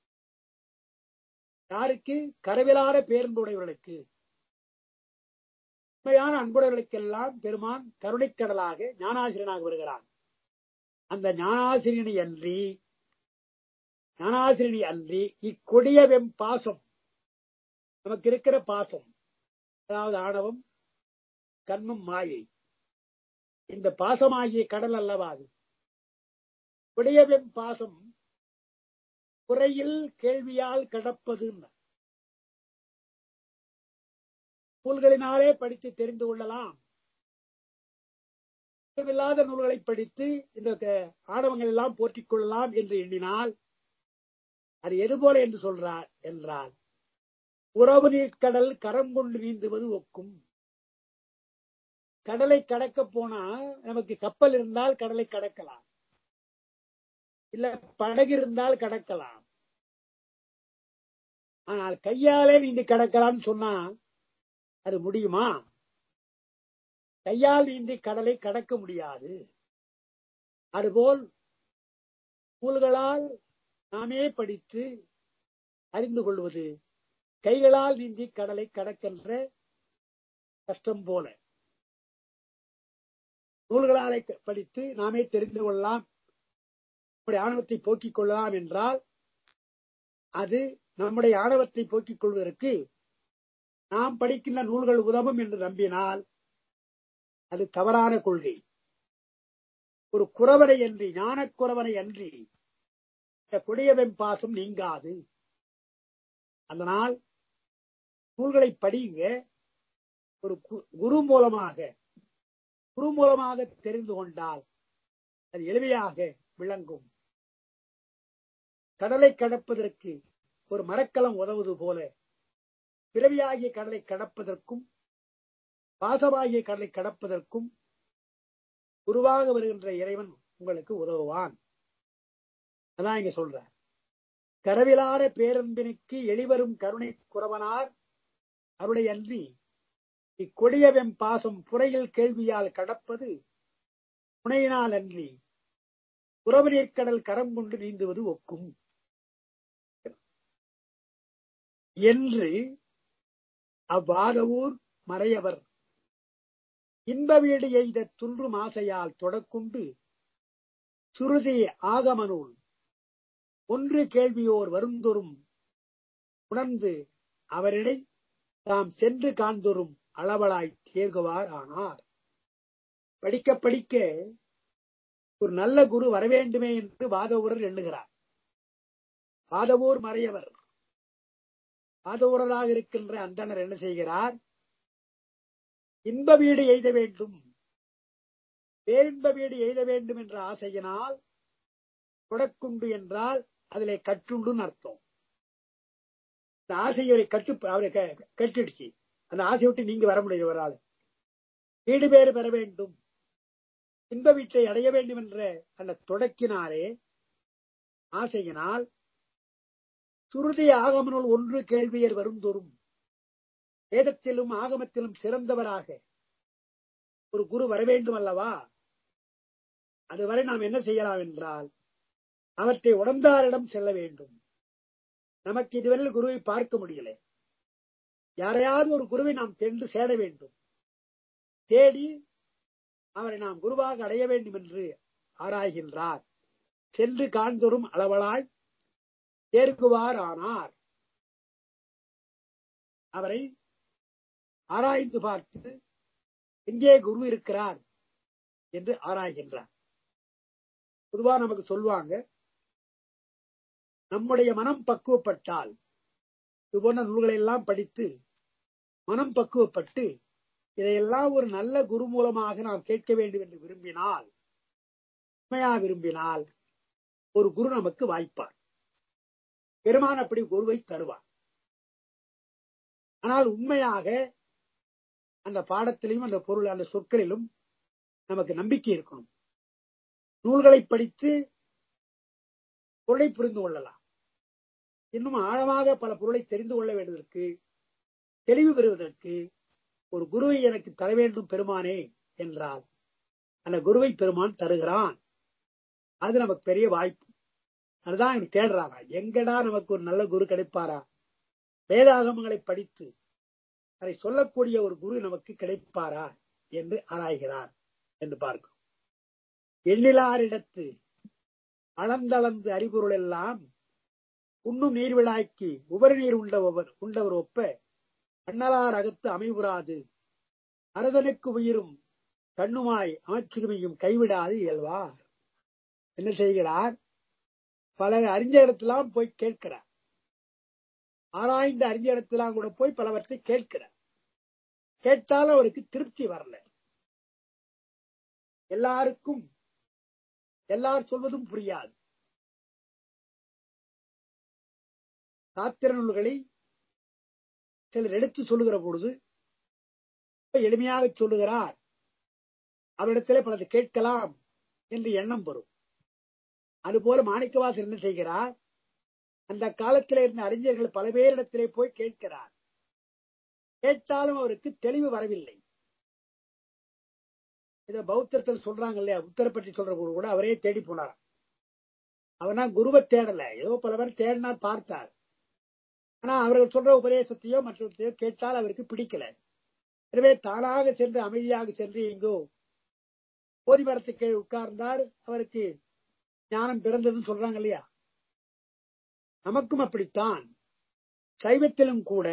யாருக்கு? கரவிலார பேரன்பு உடையவர்களுக்கு, உண்மையான அன்புடையவர்களுக்கெல்லாம் பெருமான் கருணைக்கடலாக ஞானாசிரியனாக வருகிறான். அந்த ஞானாசிரியனை அன்றி ஞானாசிரியனை அன்றி இக்கொடிய வெம் பாசம் நமக்கு இருக்கிற பாசம், அதாவது ஆணவம் கர்மம் மாயை, இந்த பாசமாகிய கடல் அல்லவா அது. கொடிய வெம் பாசம் குறையில் கேள்வியால் கடப்பது. நூல்களினாலே படித்து தெரிந்து கொள்ளலாம். இல்லாத நூல்களை படித்து இந்த ஆணவங்கள் எல்லாம் போற்றிக் கொள்ளலாம் என்று எண்ணினால் அது எது போல என்று சொல்றார் என்றால் உறவு நீர்க்கடல் கரம் கொண்டு நீந்துவது ஒக்கும். கடலை கடக்க போனா நமக்கு கப்பல் இருந்தால் கடலை கடக்கலாம், இல்ல படகு இருந்தால் கடக்கலாம். ஆனால் கையாலே நீந்தி கடக்கலாம்னு சொன்னா அது முடியுமா? கையால் நீந்தி கடலை கடக்க முடியாது. அதுபோல் நூல்களால் நாமே படித்து அறிந்து கொள்வது கைகளால் நீந்தி கடலை கடக்கின்ற கஷ்டம் போல. நூல்களாலை படித்து நாமே தெரிந்து கொள்ளலாம், நம்முடைய ஆணவத்தை போக்கிக் கொள்ளலாம் என்றால் அது நம்முடைய ஆணவத்தை போக்கிக் கொள்வதற்கு நாம் படிக்கின்ற நூல்கள் உதவும் என்று நம்பினால் அது தவறான கொள்கை. ஒரு குறவரை அன்றி, ஞானக் குறவரை அன்றி இந்த கொடிய வெம்பாசம் நீங்காது. அதனால் நூல்களை படிங்க. ஒரு குரு மூலமாக குரு மூலமாக தெரிந்து கொண்டால் அது எளிமையாக விளங்கும். கடலை கடப்பதற்கு ஒரு மரக்கலம் உதவுவது போல பிறவியாகிய கடலை கடப்பதற்கும் பாசமாகிய கடலை கடப்பதற்கும் குருவாக வருகின்ற இறைவன் உங்களுக்கு உதவுவான். அதான் இங்க சொல்ற. கரவிலார பேரன்பினுக்கு எளிவரும் கருணை குறவனார் அருளை அன்றி இக்கொடியவெம் பாசம் புறையில் கேள்வியால் கடப்பது புனையினால் அன்றி உறவு நீர்க்கடல் கரம் கொண்டு நீந்துவது ஒக்கும் என்று அவ்வாதவூர் மறையவர் இன்ப வீடு எய்த துன்றும் ஆசையால் தொடக்குண்டு சுருதி ஆகமனூல் ஒன்று கேள்வியோர் வருந்தொரும் உணர்ந்து அவரிடை தாம் சென்று காண்தொரும் அளவலாய் தேர்குவார் ஆனார். படிக்க படிக்க ஒரு நல்ல குரு வரவேண்டுமே என்று வாதவூரர் எண்ணுகிறார். வாதவூர் மறையவர் வாதவூரராக இருக்கின்ற அந்தணர் என்ன செய்கிறார்? இன்ப வீடு எய்த வேண்டும், பேரின்ப வீடு எய்த வேண்டும் என்ற ஆசையினால் தொடக்குண்டு என்றால் அதிலே கட்டுண்டுன்னு அர்த்தம். அந்த ஆசையை கட்டு அவரை கட்டிடுச்சு. அந்த ஆசை விட்டு நீங்க வர முடியும். வராது. வீடு பேறு பெற வேண்டும், இன்ப வீட்டை அடைய வேண்டும் என்ற அந்த தொடக்கினாரே ஆசையினால் சுருதி ஆகமனுள் ஒன்று கேள்வியர் வருந்தோறும் வேதத்திலும் ஆகமத்திலும் சிறந்தவராக ஒரு குரு வர வேண்டும் அல்லவா? அதுவரை நாம் என்ன செய்யலாம் என்றால் அவற்றை உணர்ந்தாரிடம் செல்ல வேண்டும். நமக்கு இதுவரையில் குருவை பார்க்க முடியல. யாரையாவது ஒரு குருவை நாம் சென்று சேர வேண்டும். தேடி அவரை நாம் குருவாக அடைய வேண்டும் என்று ஆராய்கின்றார். சென்று காண்தோறும் அளவலாய் தேர்குவார் ஆனார். அவரை ஆராய்ந்து பார்த்து எங்கே குரு இருக்கிறார் என்று ஆராய்கின்றார். பொதுவா நமக்கு சொல்லுவாங்க, நம்முடைய மனம் பக்குவப்பட்டால் இது போன்ற நூல்களை எல்லாம் படித்து மனம் பக்குவப்பட்டு இதையெல்லாம் ஒரு நல்ல குரு மூலமாக நாம் கேட்க வேண்டும் என்று விரும்பினால், உண்மையா விரும்பினால் ஒரு குரு நமக்கு வாய்ப்பார். பெருமான் அப்படி குருவை தருவார். ஆனால் உண்மையாக அந்த பாடத்திலையும் அந்த பொருள் அந்த சொற்களிலும் நமக்கு நம்பிக்கை இருக்கணும். நூல்களை படித்து பொருளை புரிந்து கொள்ளலாம். இன்னும் ஆழமாக பல பொருளை தெரிந்து கொள்ள வேண்டுவதற்கு, தெளிவு பெறுவதற்கு ஒரு குருவை எனக்கு தர வேண்டும் பெருமானே என்றால் அந்த குருவை பெருமான் தருகிறான். அது நமக்கு பெரிய வாய்ப்பு. அதுதான் எனக்கு தேடுறாங்க. எங்கடா நமக்கு ஒரு நல்ல குரு கிடைப்பாரா? வேதாகமங்களை படித்து அதை சொல்லக்கூடிய ஒரு குரு நமக்கு கிடைப்பாரா என்று ஆராய்கிறார் என்று பார்க்கிறோம். எண்ணிலாரிடத்து அளந்தளந்து அறிபொருள் எல்லாம் உண்ணும் நீர்விழாய்க்கு உபரி நீர் உண்டவர் உண்டவர் ஒப்ப அண்ணலார் அகத்து அமைவுறாது அரசனுக்கு உயிரும் கண்ணுமாய் அமைச்சிறுமையும் கைவிடாது இயல்வார். என்ன செய்கிறார்? பல அறிஞரிடத்திலாம் போய் கேட்கிறார். ஆராய்ந்த அறிஞரிடத்திலாம் கூட போய் பலவற்றை கேட்கிறார். கேட்டாலும் அவருக்கு திருப்தி வரல. எல்லாருக்கும் எல்லார் சொல்வதும் புரியாது. சாத்திர நூல்களை சிலர் எடுத்து சொல்லுகிற பொழுது எளிமையாக சொல்லுகிறார். அவரிடத்திலே பலரை கேட்கலாம் என்று எண்ணம் வரும். அதுபோல மாணிக்கவாசர் என்ன செய்கிறார்? அந்த காலத்தில் இருந்த அறிஞர்கள் பல பேரிடத்திலே போய் கேட்கிறார். கேட்டாலும் அவருக்கு தெளிவு வரவில்லை. இத பௌத்தத்தில் சொல்றாங்க இல்லையா, புத்தரை பற்றி சொல்ற போது கூட அவரே தேடி போனார். அவனா குருவை தேடல, ஏதோ பல பேர் தேடினார், பார்த்தார். ஆனா அவர்கள் சொல்ற உபதேசத்தையோ மற்றவற்றையோ கேட்டால் அவருக்கு பிடிக்கல. எனவே தானாக சென்று அமைதியாக சென்று எங்கோ போதி மரத்துக்கு உட்கார்ந்தார். அவருக்கு ஞானம் பிறந்ததுன்னு சொல்றாங்க இல்லையா. நமக்கும் அப்படித்தான். சைவத்திலும் கூட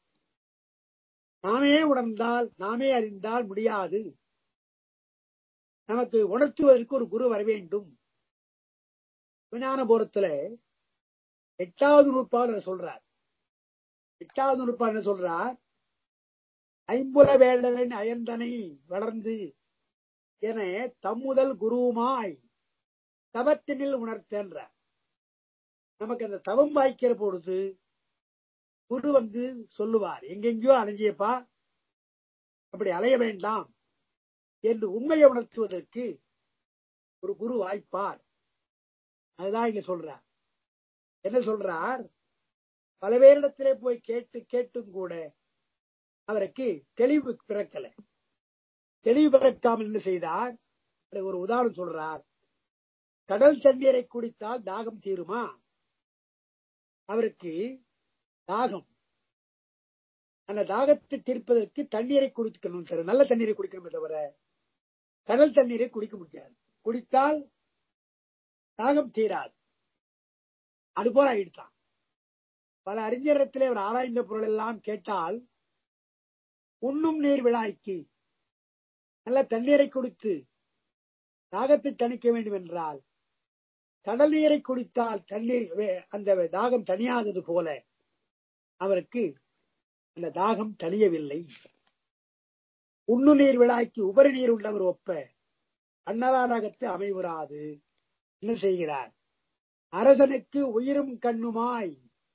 நாமே உணர்ந்தால் நாமே அறிந்தால் முடியாது. நமக்கு உணர்த்துவதற்கு ஒரு குரு வர வேண்டும். விஞ்ஞான போரத்துல எட்டாவது நூற்பாடு சொல்றார். எட்டாவது நூற்பாடு என்ன சொல்றார்? ஐம்புல வேடலின் அயந்தனை வளர்ந்து என தம்முதல் குருவுமாய் தவத்தினில் உணர்த்தன்றார். நமக்கு அந்த தவம் வாய்க்கிற பொழுது குரு வந்து சொல்லுவார், எங்கெங்கயோ அலைஞ்சியப்பா, அப்படி அலைய வேண்டாம் என்று உண்மையை உணர்த்துவதற்கு ஒரு குரு வாய்ப்பார். அதுதான் இங்க சொல்றார். என்ன சொல்றார்? பல பேரிடத்திலே போய் கேட்டு கேட்டும் கூட அவருக்கு தெளிவு பிறக்கல. தெளிவு பிறக்காமல் என்ன செய்தார்? ஒரு உதாரணம் சொல்றார். கடல் தண்ணீரை குடித்தால் தாகம் தீருமா? அவருக்கு தாகம், அந்த தாகத்தை தீர்ப்பதற்கு தண்ணீரை குடிக்கணும், நல்ல தண்ணீரை குடிக்கணுமே தவிர கடல் தண்ணீரை குடிக்க முடியாது. குடித்தால் தாகம் தீராது. அதுபோல ஆயிடுதான். பல அறிஞரிடத்திலே அவர் ஆராய்ந்த பொருள் எல்லாம் கேட்டால், உண்ணும் நீர் விழாய்க்கு நல்ல தண்ணீரை குடித்து தாகத்தை தணிக்க வேண்டும் என்றால் கடல் நீரை குடித்தால் தண்ணீர் அந்த தாகம் தணியாதது போல அவருக்கு அந்த தாகம் தணியவில்லை. உண்ணு நீர் விழாய்க்கு உபரி நீர் உள்ளவர் ஒப்ப அன்னதானகத்து அமைவுறாது. என்ன செய்கிறார்? அரசனுக்கு உயிரும் கண்ணுமாய்,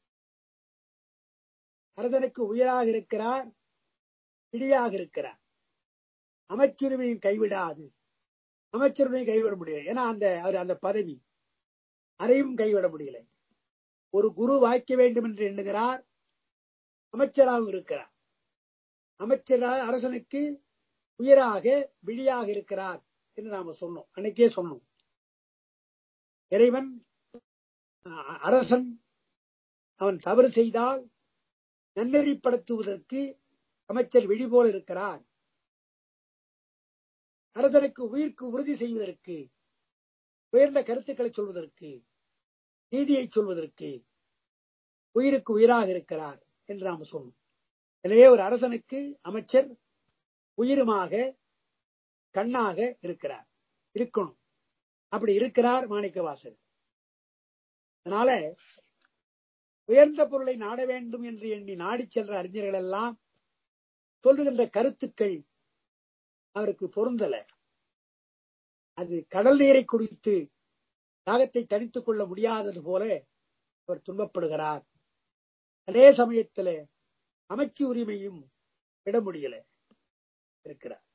அரசனுக்கு உயிராக இருக்கிறார், பிடியாக இருக்கிறார். அமைச்சருமையும் கைவிடாது. அமைச்சருமையும் கைவிட முடியல. ஏன்னா அந்த அந்த பதவி அதையும் கைவிட முடியல. ஒரு குரு வாய்க்க வேண்டும் என்று எண்ணுகிறார், அமைச்சராகவும் இருக்கிறார். அமைச்சராக அரசனுக்கு உயிராக விழியாக இருக்கிறார் என்று நாம சொன்னோம், அன்னைக்கே சொன்னோம். இறைவன் அரசன் அவன் தவறு செய்தால் நன்னெறிப்படுத்துவதற்கு அமைச்சர் விழி போல இருக்கிறார். அரசனுக்கு உயிருக்கு உறுதி செய்வதற்கு, உயர்ந்த கருத்துக்களை சொல்வதற்கு, நீதியை சொல்வதற்கு உயிருக்கு உயிராக இருக்கிறார் என்று நாம் சொன்னோம். எனவே ஒரு அரசனுக்கு அமைச்சர் உயிருமாக கண்ணாக இருக்கிறார், இருக்கணும். அப்படி இருக்கிறார் மாணிக்கவாசகர். அதனால உயர்ந்த பொருளை நாட வேண்டும் என்று எண்ணி நாடி சென்ற அறிஞர்கள் எல்லாம் சொல்லுகின்ற கருத்துக்கள் அவருக்கு பொருந்தல. அது கடல் நீரை குடித்து தாகத்தை தணித்துக் கொள்ள முடியாதது போல அவர் துன்பப்படுகிறார். அதே சமயத்தில் அமைச்சு உரிமையும் விட முடியல இருக்கிறார்.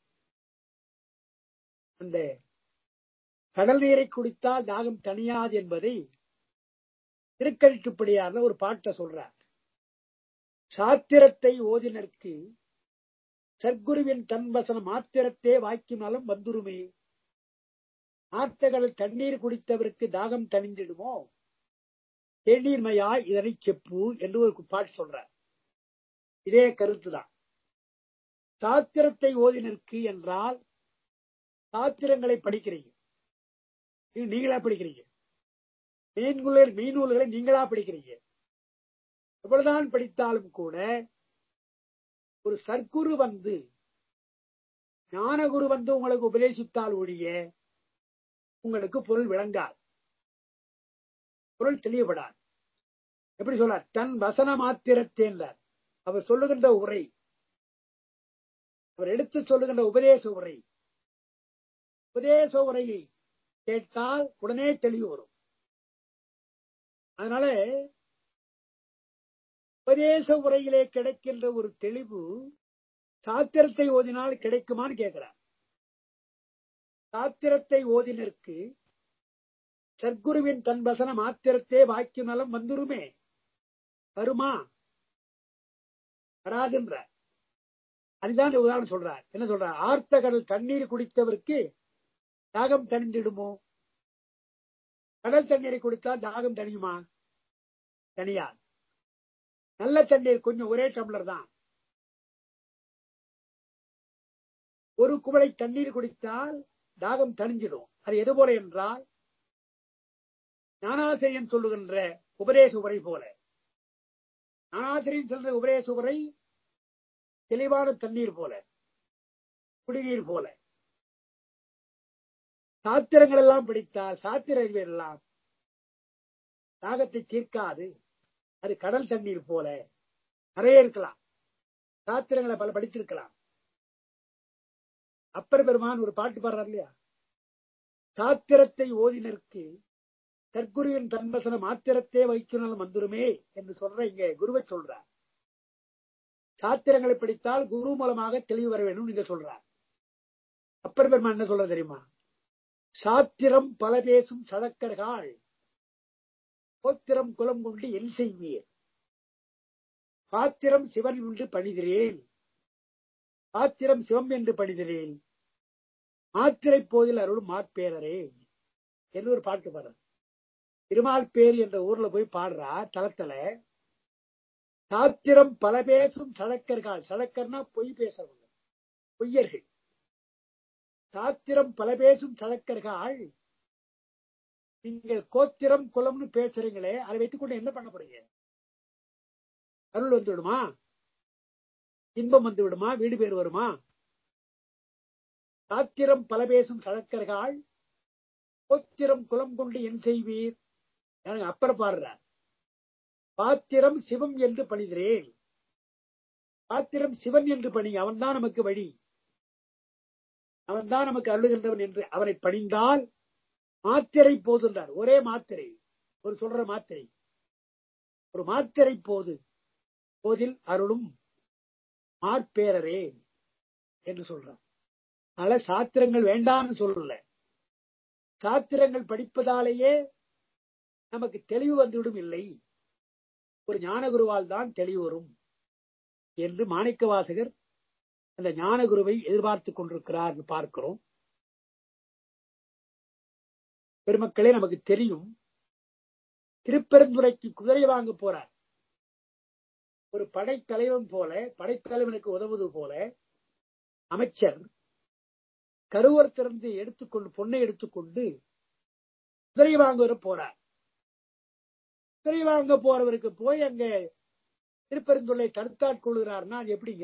அந்த கடல் நீரை குடித்தால் தாகம் தணியாது என்பதை திருக்கழிட்டுப்படியான ஒரு பாட்டை சொல்றார். சாத்திரத்தை ஓதினருக்கு சற்குருவின் தன்வசனம் மாத்திரத்தே வாய்க்கினாலும் வந்துருமே. ஆத்தகள் தண்ணீர் குடித்தவருக்கு தாகம் தணிந்திடுமோ, தேநீர்மையாய் இதனை செப்பு என்று ஒரு பாட்டு சொல்றார். இதே கருத்துதான். சாத்திரத்தை ஓதினருக்கு என்றால் சாத்திரங்களை படிக்கிறீங்க, நீங்களா படிக்கிறீங்க. மெய்நூல்கள் மெய்நூல்களை நீங்களா படிக்கிறீங்க. எவ்வளவுதான் படித்தாலும் கூட ஒரு சற்குரு வந்து ஞானகுரு வந்து உங்களுக்கு உபதேசித்தால் ஒழிய உங்களுக்கு பொருள் விளங்காது, பொருள் தெளிவுபடாது. எப்படி சொல்றார்? தன் வசன மாத்திரத்தேன்றார். அவர் சொல்லுகின்ற உரை, அவர் எடுத்து சொல்லுகின்ற உபதேச உரை, உபதேச உரையை கேட்டால் உடனே தெளிவு வரும். அதனால உபதேச உரையிலே கிடைக்கின்ற ஒரு தெளிவு சாத்திரத்தை ஓதினால் கிடைக்குமான்னு கேட்கிறார். சாத்திரத்தை ஓதினருக்கு சற்குருவின் தன் வசன மாத்திரத்தே வாக்கிய நலம் வந்துருமே, வருமா? வராதுன்ற. அதுதான் இந்த உதாரணம் சொல்றார். என்ன சொல்றார்? ஆர்த்த கடல் தண்ணீர் குடித்தவருக்கு தாகம் தணிந்திடுமோ? கடல் தண்ணீரை குடித்தால் தாகம் தணியுமா? தனியாது. நல்ல தண்ணீர் கொஞ்சம் ஒரே டம்ளர் தான். ஒரு குவளை தண்ணீர் குடித்தால் தாகம் தணிஞ்சிடும். அது எது போல என்றால் ஞானாசிரியன் சொல்லுகின்ற உபதேச உரை போல. ஞானாசிரியன் சொல்ற உபதேச உரை தெளிவான தண்ணீர் போல, குடிநீர் போல. சாத்திரங்கள் எல்லாம் படித்தால் சாத்திர அறிவு எல்லாம் தாகத்தை தீர்க்காது. அது கடல் தண்ணீர் போல நிறைய இருக்கலாம். சாத்திரங்களை பல படித்திருக்கலாம். அப்பர் பெருமான் ஒரு பாட்டு பாடுறார் இல்லையா? சாத்திரத்தை ஓதினருக்கு தற்குருவின் தன்வசனம் ஆத்திரத்தே வைக்குணல் வந்துருமே என்று சொல்ற இங்க குருவை சொல்றார். சாத்திரங்களை படித்தால் குரு மூலமாக தெளிவு வர வேண்டும் நீங்க சொல்றார். அப்பர் பெருமான் என்ன சொல்ற தெரியுமா? சாத்திரம் பல பேசும் சடக்கர்கள் கோத்திரம் குலம் கொண்டு என் செய்வீர். பாத்திரம் சிவன் என்று பணிகிறேன், பாத்திரம் சிவம் என்று பணிகிறேன், மாத்திரை போதில் அருள் மாற்பேரரே என்று ஒரு பாட்டு பாடுற. திருமால் பேர் என்ற ஊர்ல போய் பாடுறா தலத்துல. சாத்திரம் பல பேசும் சடக்கர்கள், சடக்கர்னா பொய் பேசுறவங்க, பொய்யர்கள். சாத்திரம் பல பேசும் சடக்கர்கள் நீங்கள் கோத்திரம் குலம்னு பேசுறீங்களே, அதை வைத்துக் கொண்டு என்ன பண்ண போறீங்க? அருள் வந்து விடுமா? இன்பம் வந்து விடுமா? வீடு பேர் வருமா? சாத்திரம் பல பேசும் சடக்கர்கள் கோத்திரம் குலம் கொண்டு என் செய்வீர். அப்புறம் பாடுறார், பாத்திரம் சிவம் என்று பணிகிறேன். பாத்திரம் சிவன் என்று பணி, அவன் தான் நமக்கு வழி, அவன் தான் நமக்கு அருளுகின்றவன் என்று அவனை பணிந்தால் மாத்திரை போதுன்றார். ஒரே மாத்திரை, ஒரு சொல்ற மாத்திரை, ஒரு மாத்திரை போது போதில் அருளும் மாற்பேரரே என்று சொல்றார். அதனால சாத்திரங்கள் வேண்டாம்னு சொல்லல. சாத்திரங்கள் படிப்பதாலேயே நமக்கு தெளிவு வந்துவிடும் இல்லை, ஒரு ஞானகுருவால் தான் தெளிவு வரும் என்று மாணிக்க வாசகர் அந்த ஞானகுருவை எதிர்பார்த்துக் கொண்டிருக்கிறார் பார்க்கிறோம். பெருமக்களே, நமக்கு தெரியும், திருப்பெருந்துறைக்கு குதிரை வாங்க போறார். ஒரு படைத்தலைவன் போல, படைத்தலைவனுக்கு உதவுவது போல அமைச்சர் கருவர் திறந்து எடுத்துக்கொண்டு பொண்ணை எடுத்துக்கொண்டு குதிரை வாங்க போறார். குதிரை வாங்க போறவருக்கு போய் அங்க திருப்பெருந்துறை தடுத்தாட்கொள்கிறார்னா அது எப்படிங்க?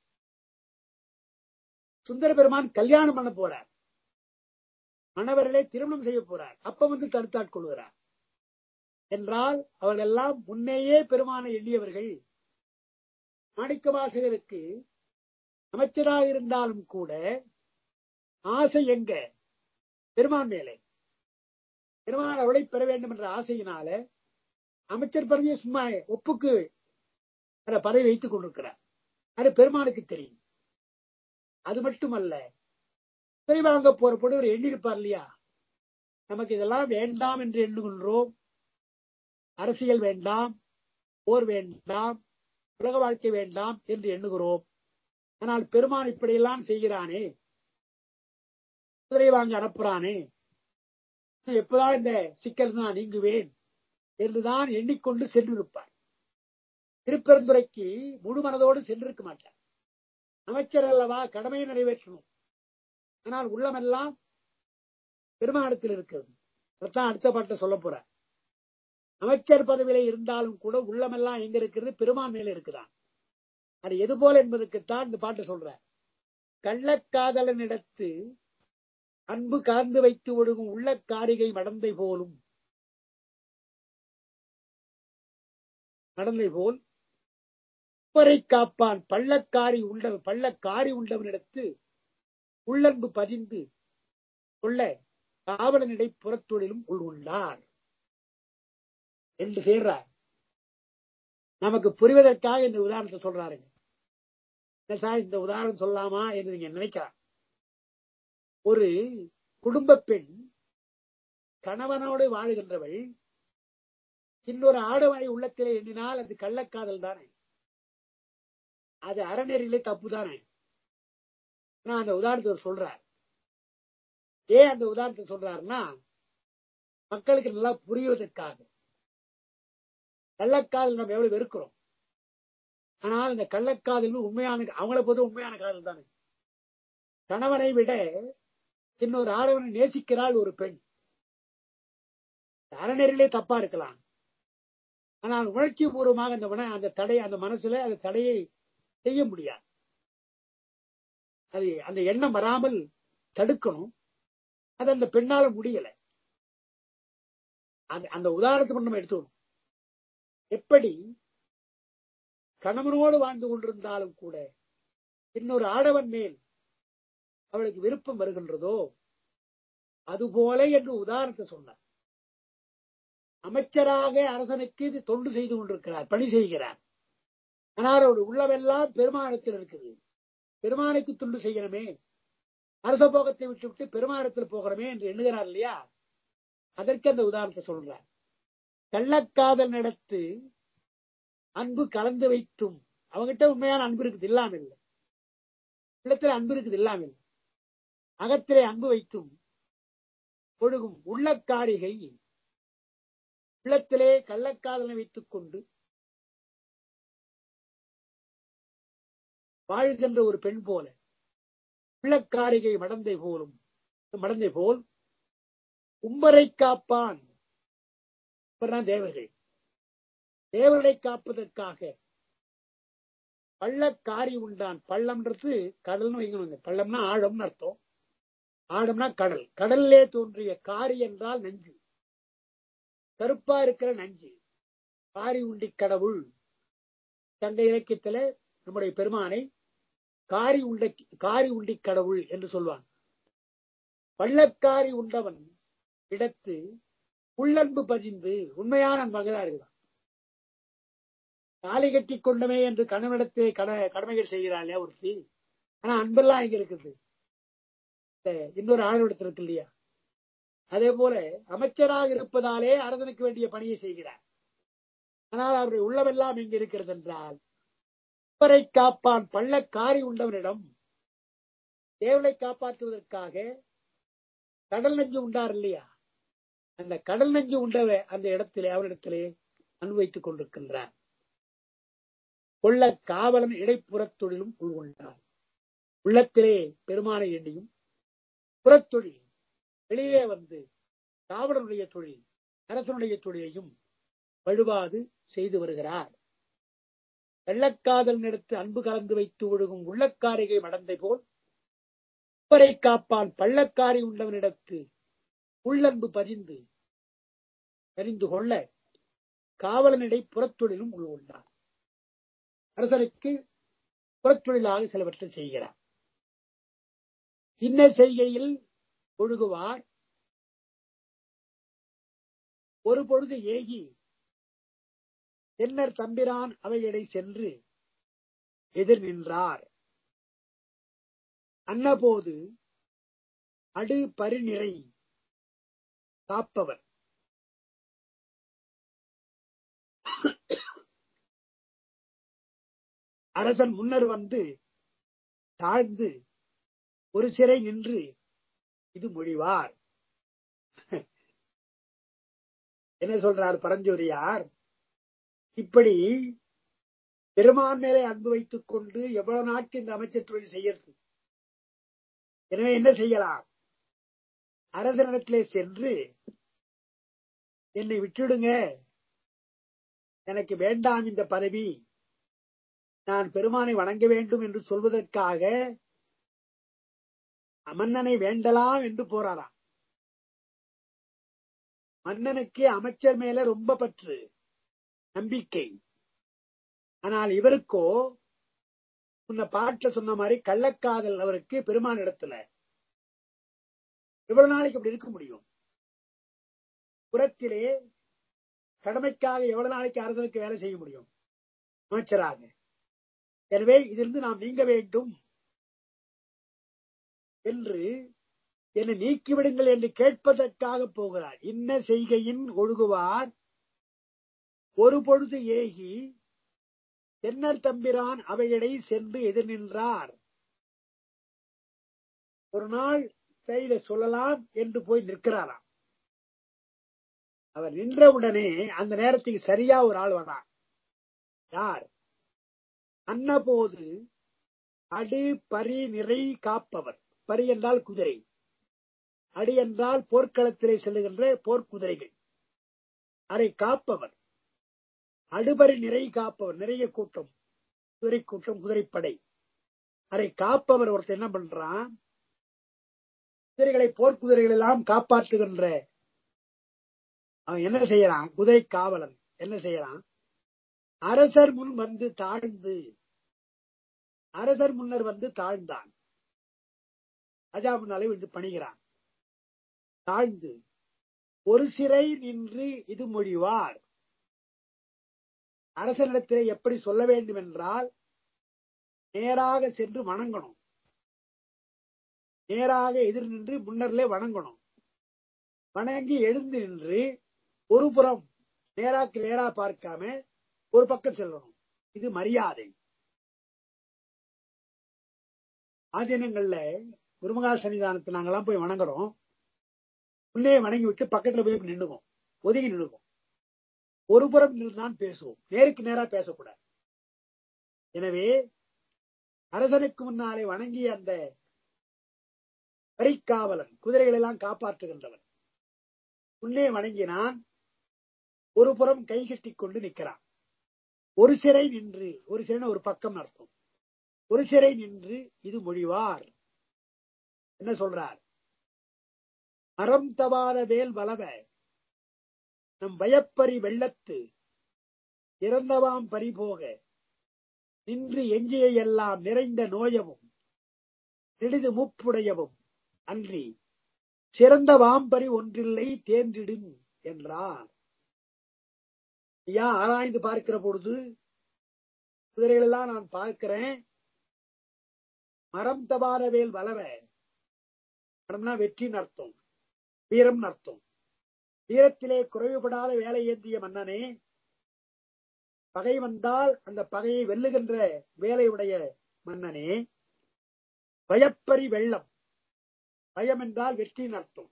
சுந்தர பெருமான் கல்யாணம் பண்ண போறார், மணவர்களே திருமணம் செய்ய போறார், அப்ப வந்து தடுத்தாட்கொள்கிறார் என்றால் அவர்கள் எல்லாம் முன்னேயே பெருமானை எண்ணியவர்கள். மாணிக்க வாசகருக்கு அமைச்சராக இருந்தாலும் கூட ஆசை எங்க? பெருமான் மேலே. பெருமான் அவளை பெற வேண்டும் என்ற ஆசையினால அமைச்சர் பதவியை சும்மா ஒப்புக்கு பதவி வைத்துக் கொண்டிருக்கிறார். அது பெருமானுக்கு தெரியும். அது மட்டுமல்ல, குதிரை வாங்க போற பொழுது ஒரு எண்ணிருப்பார் இல்லையா, நமக்கு இதெல்லாம் வேண்டாம் என்று எண்ணுகின்றோம், அரசியல் வேண்டாம், போர் வேண்டாம், உலக வாழ்க்கை வேண்டாம் என்று எண்ணுகிறோம். ஆனால் பெருமான் இப்படியெல்லாம் செய்கிறானே, குதிரை வாங்க அனுப்புறானே, எப்பதான் இந்த சிக்கல் தான் நீங்குவேன் என்றுதான் எண்ணிக்கொண்டு சென்றிருப்பார். திருப்பெருந்துறைக்கு முழு மனதோடு சென்றிருக்க மாட்டார். அமைச்சர் அல்லவா, கடமையை நிறைவேற்றணும். ஆனால் உள்ளமெல்லாம் பெருமானிடத்தில் இருக்கிறது. அதான் அடுத்த பாட்டை சொல்ல போற. அமைச்சர் பதவியில இருந்தாலும் கூட உள்ளமெல்லாம் எங்க இருக்கிறது? பெருமான் மேல இருக்குதான். அது எது போல என்பதற்குத்தான் இந்த பாட்டை சொல்ற. கள்ளக்காதலனிடத்து அன்பு கலந்து வைத்து ஒழுகும் உள்ள காரிகை மடந்தை போலும், மடந்தை போல் உப்பரை காப்பான் பள்ளக்காரி உண்ட பள்ளக்காரி உண்டவனிடத்து உள்ளன்பு பதிந்து கொள்ள காவலனிடை புறத்தொழிலும் உள்கொண்டார் என்று சேர்றார். நமக்கு புரிவதற்காக இந்த உதாரணத்தை சொல்றாருங்க. இந்த உதாரணம் சொல்லலாமா என்று நீங்க நினைக்கலாம். ஒரு குடும்ப பெண் கணவனோடு வாழுகின்றவள் இன்னொரு ஆடவனை உள்ளத்திலே எண்ணினால் அது கள்ளக்காதல் தானே, அது அறநெறியிலே தப்பு தானே. நான் அந்த உதாரணத்தை சொல்றார். ஏன் அந்த உதாரணத்தை சொல்றாருன்னா மக்களுக்கு நல்லா புரிவதற்காக. கள்ளக்காதல் நம்ம எவ்வளவு வெறுக்கிறோம், ஆனால் இந்த கள்ளக்காதல் உண்மையான அவங்கள பொறுத்த உண்மையான காதல் தானே. கணவனை விட இன்னொரு ஆடவனை நேசிக்கிறாள் ஒரு பெண். அறநெறிலே தப்பா இருக்கலாம், ஆனால் உணர்ச்சி பூர்வமாக அந்த அந்த தடை அந்த மனசுல அந்த தடையை செய்ய முடியாது. அது அந்த எண்ணம் வராமல் தடுக்கணும், அது அந்த பெண்ணால முடியல. அந்த உதாரணத்தை நம்ம எடுத்துக்கணும். எப்படி கணவனோடு வாழ்ந்து கொண்டிருந்தாலும் கூட இன்னொரு ஆடவன் மேல் அவளுக்கு விருப்பம் வருகின்றதோ அதுபோல என்று உதாரணத்தை சொன்னார். அமைச்சராக அரசனுக்கு இது தொண்டு செய்து கொண்டிருக்கிறார், பணி செய்கிறார். ஆனால் அவருடைய உள்ளமெல்லாம் பெருமானத்தில் இருக்குது. பெருமானுக்கு தொண்டு செய்யணுமே, அரச போகத்தை விட்டு விட்டு பெருமானத்தில் போகிறோமே என்று எண்ணுகிறார் இல்லையா? அதற்கு அந்த உதாரணத்தை சொல்றார். கள்ளக்காதல் நடத்து அன்பு கலந்து வைத்தும், அவங்கிட்ட உண்மையான அன்பு இருக்குது, இல்லாம இல்லை. உள்ளத்துல அன்பு இருக்குது, இல்லாம இல்லை. அகத்திலே அன்பு வைத்தும் ஒழுகும் உள்ளக்காரிகை, உள்ளத்திலே கள்ளக்காதலை வைத்துக் கொண்டு வாழ்கின்ற ஒரு பெண் போல, உள்ளக்காரிகை மடந்தை போலும் மடந்தை போல் உம்பரை காப்பான். தேவர்கள் தேவர்களை காப்பதற்காக பள்ளக்காரி உண்டான். பள்ளம்ன்றது கடல்னு வைக்கணுங்க. பள்ளம்னா ஆழம்னு அர்த்தம். ஆழம்னா கடல். கடல்லே தோன்றிய காரி என்றால் நஞ்சு, கருப்பா இருக்கிற நஞ்சு. காரி உண்டி கடவுள். சங்க இலக்கியத்துல நம்முடைய பெருமானை காரி உண்ட காரி உண்டி கடவுள் என்று சொல்வான். பள்ளக்காரி உண்டவன் இடத்து உள்ளன்பு பதிந்து, உண்மையான மகதா இருக்குதான். தாலி கட்டி கொண்டமே என்று கணவனிடத்தை கடமைகள் செய்கிறாள் ஒருத்தி. ஆனா அன்பெல்லாம் இங்க இருக்குது, இன்னொரு ஆழ்விடத்தில் இருக்கு இல்லையா? அதே போல அமைச்சராக இருப்பதாலே அரசனுக்கு வேண்டிய பணியை செய்கிறார். ஆனால் அவருடைய உள்ளமெல்லாம் எங்க இருக்கிறது என்றால், உம்பரை காப்பான் பள்ளக்காரி உண்டவனிடம் தேவலை காப்பாற்றுவதற்காக கடல் நஞ்சு உண்டார் இல்லையா? அந்த கடல் நஞ்சு உண்டவ அந்த இடத்திலே அவரிடத்திலே அனுபவித்துக் கொண்டிருக்கின்றார். கொள்ள காவலன் இடைப்புறத் தொழிலும் உள்கொண்டார். உள்ளத்திலே பெருமானை எண்ணியும் புறத்தொழில் வெளியே வந்து காவலனுடைய தொழில் அரசனுடைய தொழிலையும் வழுவாது செய்து வருகிறார். கள்ளக்காதல் நடத்து அன்பு கலந்து வைத்து ஒழுகும் உள்ளக்காரிகை மடந்தை போல் உம்பரை காப்பான் பள்ளக்காரி உண்டவனிடத்து உள்ளன்பு பதிந்து தெரிந்து கொள்ள காவலனிடை புறத்தொழிலும் உள்கொண்டார். அரசனுக்கு புறத்தொழிலாக சிலவற்றை செய்கிறார். இன்ன செய்கையில் ஒழுகுவார் ஒரு பொழுது ஏகி தென்னர் தம்பிரான் அவையடை சென்று எதிர் நின்றார். அன்னபோது அடு பரிநிறை காப்பவர் அரசன் முன்னர் வந்து தாழ்ந்து ஒரு சிறை நின்று இது மொழிவார். என்ன சொல்றார் பரஞ்சோதியார்? இப்படி பெருமான் மேலே அன்பு வைத்துக் கொண்டு எவ்வளவு நாட்கள் இந்த அமைச்சர் தொழில் செய்யறது? எனவே என்ன செய்யலாம்? அரசனிடத்திலே சென்று என்னை விட்டுடுங்க, எனக்கு வேண்டாம் இந்த பதவி, நான் பெருமானை வணங்க வேண்டும் என்று சொல்வதற்காக மன்னனை வேண்டலாம் என்று போறாராம். மன்னனுக்கு அமைச்சர் மேல ரொம்ப பற்று, நம்பிக்கை. ஆனால் இவருக்கோ முன்ன பாட்டுல சொன்ன மாதிரி கள்ளக்காதல் அவருக்கு பெருமான் இடத்துல. எவ்வளவு நாளைக்கு அப்படி இருக்க முடியும்? புறத்திலே கடமைக்காக எவ்வளவு நாளைக்கு அரசனுக்கு வேலை செய்ய முடியும் அமைச்சராக? எனவே இதிலிருந்து நாம் நீங்க வேண்டும் என்று என்னை நீக்கிவிடுங்கள் என்று கேட்பதற்காக போகிறார். இன்ன செய்கையின் ஒழுகுவார் ஒரு பொழுது ஏகி தென்னர் தம்பிரான் அவையடை சென்று எதிர் நின்றார். ஒரு நாள் செய்த சொல்லலாம் என்று போய் நிற்கிறாராம். அவர் நின்றவுடனே அந்த நேரத்துக்கு சரியா ஒரு ஆள் வரான். யார்? அன்னபோது அடி பரி நிறை காப்பவர். பரி என்றால் குதிரை, அடி என்றால் போர்க்களத்திலே செல்லுகின்ற போர்க்குதிரைகள், அதை காப்பவர். அடுபரி நிறை காப்பவர், நிறைய கூட்டம், குதிரை கூட்டம், குதிரைப்படை, அதை காப்பவர். ஒருத்தர் என்ன பண்றான்? குதிரைகளை, போர்க்குதிரைகள் எல்லாம் காப்பாற்றுகின்ற அவன் என்ன செய்யறான்? குதிரை காவலன் என்ன செய்யறான்? அரசர் முன் வந்து தாழ்ந்து, அரசர் முன்னர் வந்து தாழ்ந்தான். ராஜா முன்னாலே வந்து பணிகிறான். தாழ்ந்து ஒரு சிறை நின்று இது மொழிவார். அரசனிடத்திலே எப்படி சொல்ல வேண்டும் என்றால், நேராக சென்று வணங்கணும், நேராக எதிர் நின்று முன்னர்லே வணங்கணும். வணங்கி எழுந்து நின்று ஒரு புறம் நேராக்கு நேரா பார்க்காம ஒரு பக்கம் செல்லணும். இது மரியாதை. ஆதீனங்கள்ல குருமகா சன்னிதானத்தை நாங்கெல்லாம் போய் வணங்குறோம். உள்ளே வணங்கி விட்டு பக்கத்துல போய் நின்னுவோம், ஒதுங்கி நின்னுவோம். ஒரு புறம் நின்றுதான் பேசுவோம், நேருக்கு நேரா பேசக்கூடாது. எனவே அரசனுக்கு முன்னாலே வணங்கிய அந்த வரிக்காவலன், குதிரைகள் எல்லாம் காப்பாற்றுகின்றவன், உள்ளே வணங்கினான். ஒரு புறம் கை கட்டிக் கொண்டு நிற்கிறான். ஒரு சிறை நின்று, ஒரு சிறை ஒரு பக்கம் அர்த்தம், ஒரு சிறை நின்று இது மொழிவார். என்ன சொல்றார்? மரம் தவார வேல் வளவ நம் பயப்பறி வெள்ளத்து இறந்தவாம் பறிபோக நின்று எஞ்சிய எல்லாம் நிறைந்த நோயவும் நெடிது முப்புடையவும் அன்றி சிறந்த வாம்பரி ஒன்றில்லை தேர்ந்திடும் என்றார். ஐயா, ஆராய்ந்து பார்க்கிற பொழுது குதிரைகள் எல்லாம் நான் பார்க்கிறேன். மரம் தபார வேல் வளவ, மரம்னா வெற்றின்னு அர்த்தம், வீரம் அர்த்தம். வீரத்திலே குறைவுபடாத வேலை ஏந்திய மன்னனே, பகை வந்தால் அந்த பகையை வெல்லுகின்ற வேலையுடைய மன்னனே, பயப்பறி வெள்ளம், பயம் என்றால் வெற்றியின் அர்த்தம்.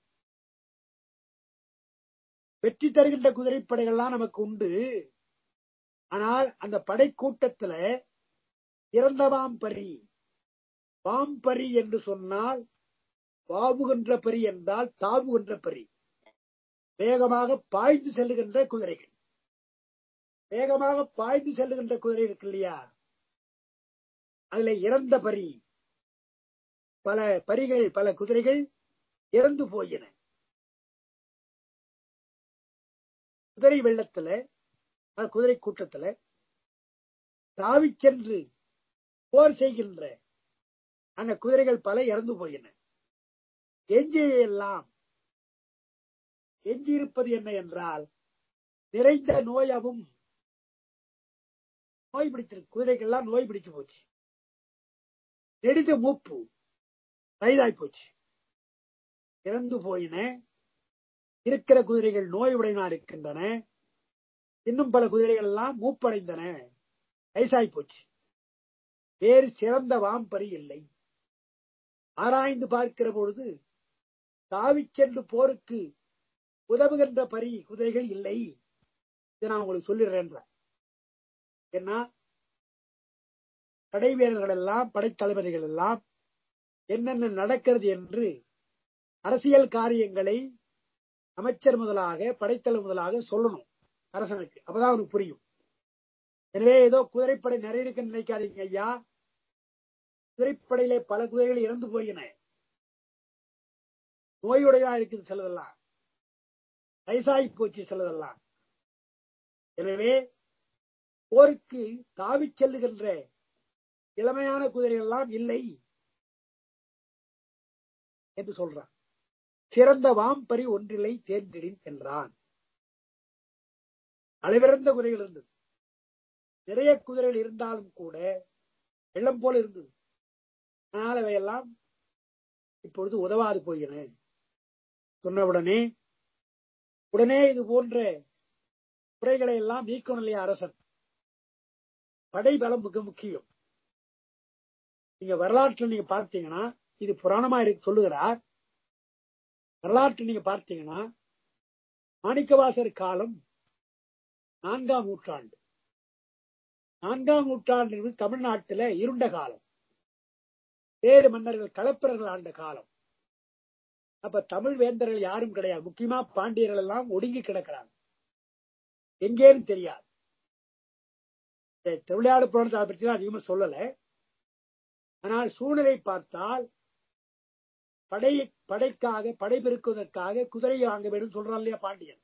வெற்றி தருகின்ற குதிரைப்படைகள்லாம் நமக்கு உண்டு. ஆனால் அந்த படை கூட்டத்துல இறந்த வாம்பரி, வாம்பரி என்று சொன்னால் வாவுகின்ற பரி என்றால் தாவுகின்ற பரி, வேகமாக பாய்ந்து செல்லுகின்ற குதிரைகள். வேகமாக பாய்ந்து செல்லுகின்ற குதிரை இருக்கு இல்லையா, அதுல இறந்த பரி, பல பரிகள், பல குதிரைகள் இறந்து போயின. குதிரை வெள்ளத்துல, குதிரை கூட்டத்துல தாவிச் சென்று போர் செய்கின்ற அந்த குதிரைகள் பல இறந்து போயின. எஞ்சிய எல்லாம், எஞ்சியிருப்பது என்ன என்றால் நிறைந்த நோயவும், நோய் பிடித்திருக்கு, குதிரைகள்லாம் நோய் பிடிச்சு போச்சு. நெடித மூப்பு, வயதாய் போச்சு, இறந்து போயின. இருக்கிற குதிரைகள் நோய் உடையனா இருக்கின்றன. இன்னும் பல குதிரைகள் எல்லாம் மூப்படைந்தன, வயசாய் போச்சு. வேறு சிறந்த வாம்பரி இல்லை. ஆராய்ந்து பார்க்கிற பொழுது தாவிச் சென்று போருக்கு உதவுகின்ற பரி குதிரைகள் இல்லை. இதை நான் உங்களுக்கு சொல்லிடுறேன். ஏன்னா படை வீரர்கள் எல்லாம், படைத்தளபதிகள் எல்லாம் என்னென்ன நடக்கிறது என்று அரசியல் காரியங்களை அமைச்சர் முதலாக, படைத்தளம் முதலாக சொல்லணும் அரசனுக்கு. அப்பதான் அவனுக்கு புரியும். எனவே ஏதோ குதிரைப்படை நிறைய இருக்குன்னு நினைக்காதீங்க ஐயா. குதிரைப்படையிலே பல குதிரைகள் இறந்து போயின, நோயுடையா இருக்குது சிலதெல்லாம், வயசாகி போச்சு சிலதெல்லாம். எனவே போருக்கு தாவிச் செல்லுகின்ற இளமையான குதிரைகள் எல்லாம் இல்லை என்று சொல்றான். சிறந்த வாம்பரி ஒன்றில்லை தேர்ந்திடின் என்றான். அளவிறந்த குதிரைகள் இருந்தது, நிறைய குதிரைகள் இருந்தாலும் கூட வெள்ளம் போல இருந்தது. அதனால அவையெல்லாம் இப்பொழுது உதவாது போயின. சொன்னவுடனே உடனே இது போன்ற குறைகளை எல்லாம் நீக்கணும் இல்லையா அரசன். படை பலம் மிக முக்கியம். நீங்க வரலாற்று நீங்க பார்த்தீங்கன்னா இது புராணமா இருக்கு சொல்லுகிறார். வரலாற்று நீங்க பார்த்தீங்கன்னா மாணிக்கவாசர் காலம் நான்காம் நூற்றாண்டு. நான்காம் நூற்றாண்டு என்பது தமிழ்நாட்டில் இருண்ட காலம். வேறு மன்னர்கள் களப்பிரர்கள் ஆண்ட காலம். அப்ப தமிழ் வேந்தர்கள் யாரும் கிடையாது. முக்கியமா பாண்டியர்கள் எல்லாம் ஒடுங்கி கிடக்கிறாங்க. எங்கேன்னு தெரியாது. திருவிளையாடு புராணத்தை அதை பற்றி அதிகமா சொல்லல. ஆனால் சூழ்நிலை பார்த்தால் படை படைக்காக படை பெருக்குவதற்காக குதிரை வாங்க வேண்டும் சொல்றான் இல்லையா பாண்டியன்.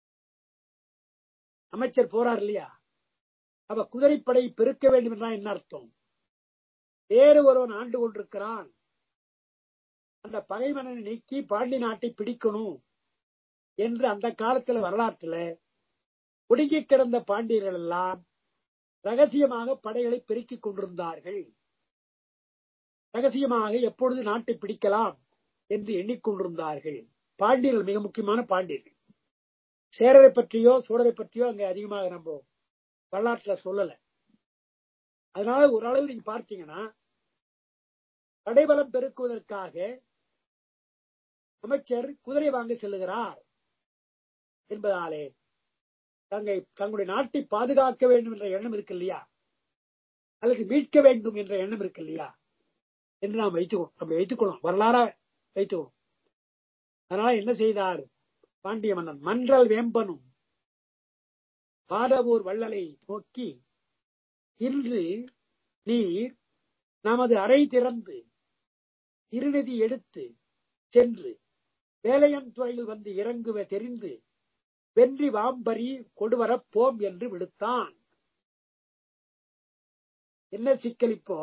அமைச்சர் போறார் இல்லையா. அப்ப குதிரைப்படை பெருக்க வேண்டும் என்றால் என்ன அர்த்தம்? வேறு ஒருவன் ஆண்டு கொண்டிருக்கிறான், அந்த பகைவனை நீக்கி பாண்டி நாட்டை பிடிக்கணும் என்று அந்த காலத்தில் வரலாற்றுல ஒடுங்கி கிடந்த பாண்டியர்கள் எல்லாம் ரகசியமாக படைகளை பெருக்கிக் கொண்டிருந்தார்கள். ரகசியமாக எப்பொழுது நாட்டை பிடிக்கலாம் என்று எண்ணிக்கொண்டிருந்தார்கள். பாண்டியர்கள் மிக முக்கியமான பாண்டியர்கள். சேரரை பற்றியோ சோழரை பற்றியோ அங்க அதிகமாக நம்ம வரலாற்றுல சொல்லல. அதனால ஓரளவு நீங்க பார்த்தீங்கன்னா படைபலம் பெருக்குவதற்காக அமைச்சர் குதிரை வாங்க செல்லுகிறார் என்பதாலே தங்கை தங்களுடைய நாட்டை பாதுகாக்க வேண்டும் என்ற எண்ணம் இருக்கு இல்லையா, அல்லது மீட்க வேண்டும் என்ற எண்ணம் இருக்கு இல்லையா என்று நாம் வைத்துக்கணும். அப்படி வைத்துக்கணும், வரலாற வைத்துக்கணும். அதனால என்ன செய்தார் பாண்டிய மன்னன்? மன்றல் வேம்பனும் பாடவூர் வள்ளலை நோக்கி, இன்று நீர் நமது அறை திறந்து இருநிதி எடுத்து சென்று வேலையன் துறையில் வந்து இறங்குவ தெரிந்து வென்றி வாம்பரி கொடுவரப் போம் என்று விடுத்தான். என்ன சிக்கல் இப்போ?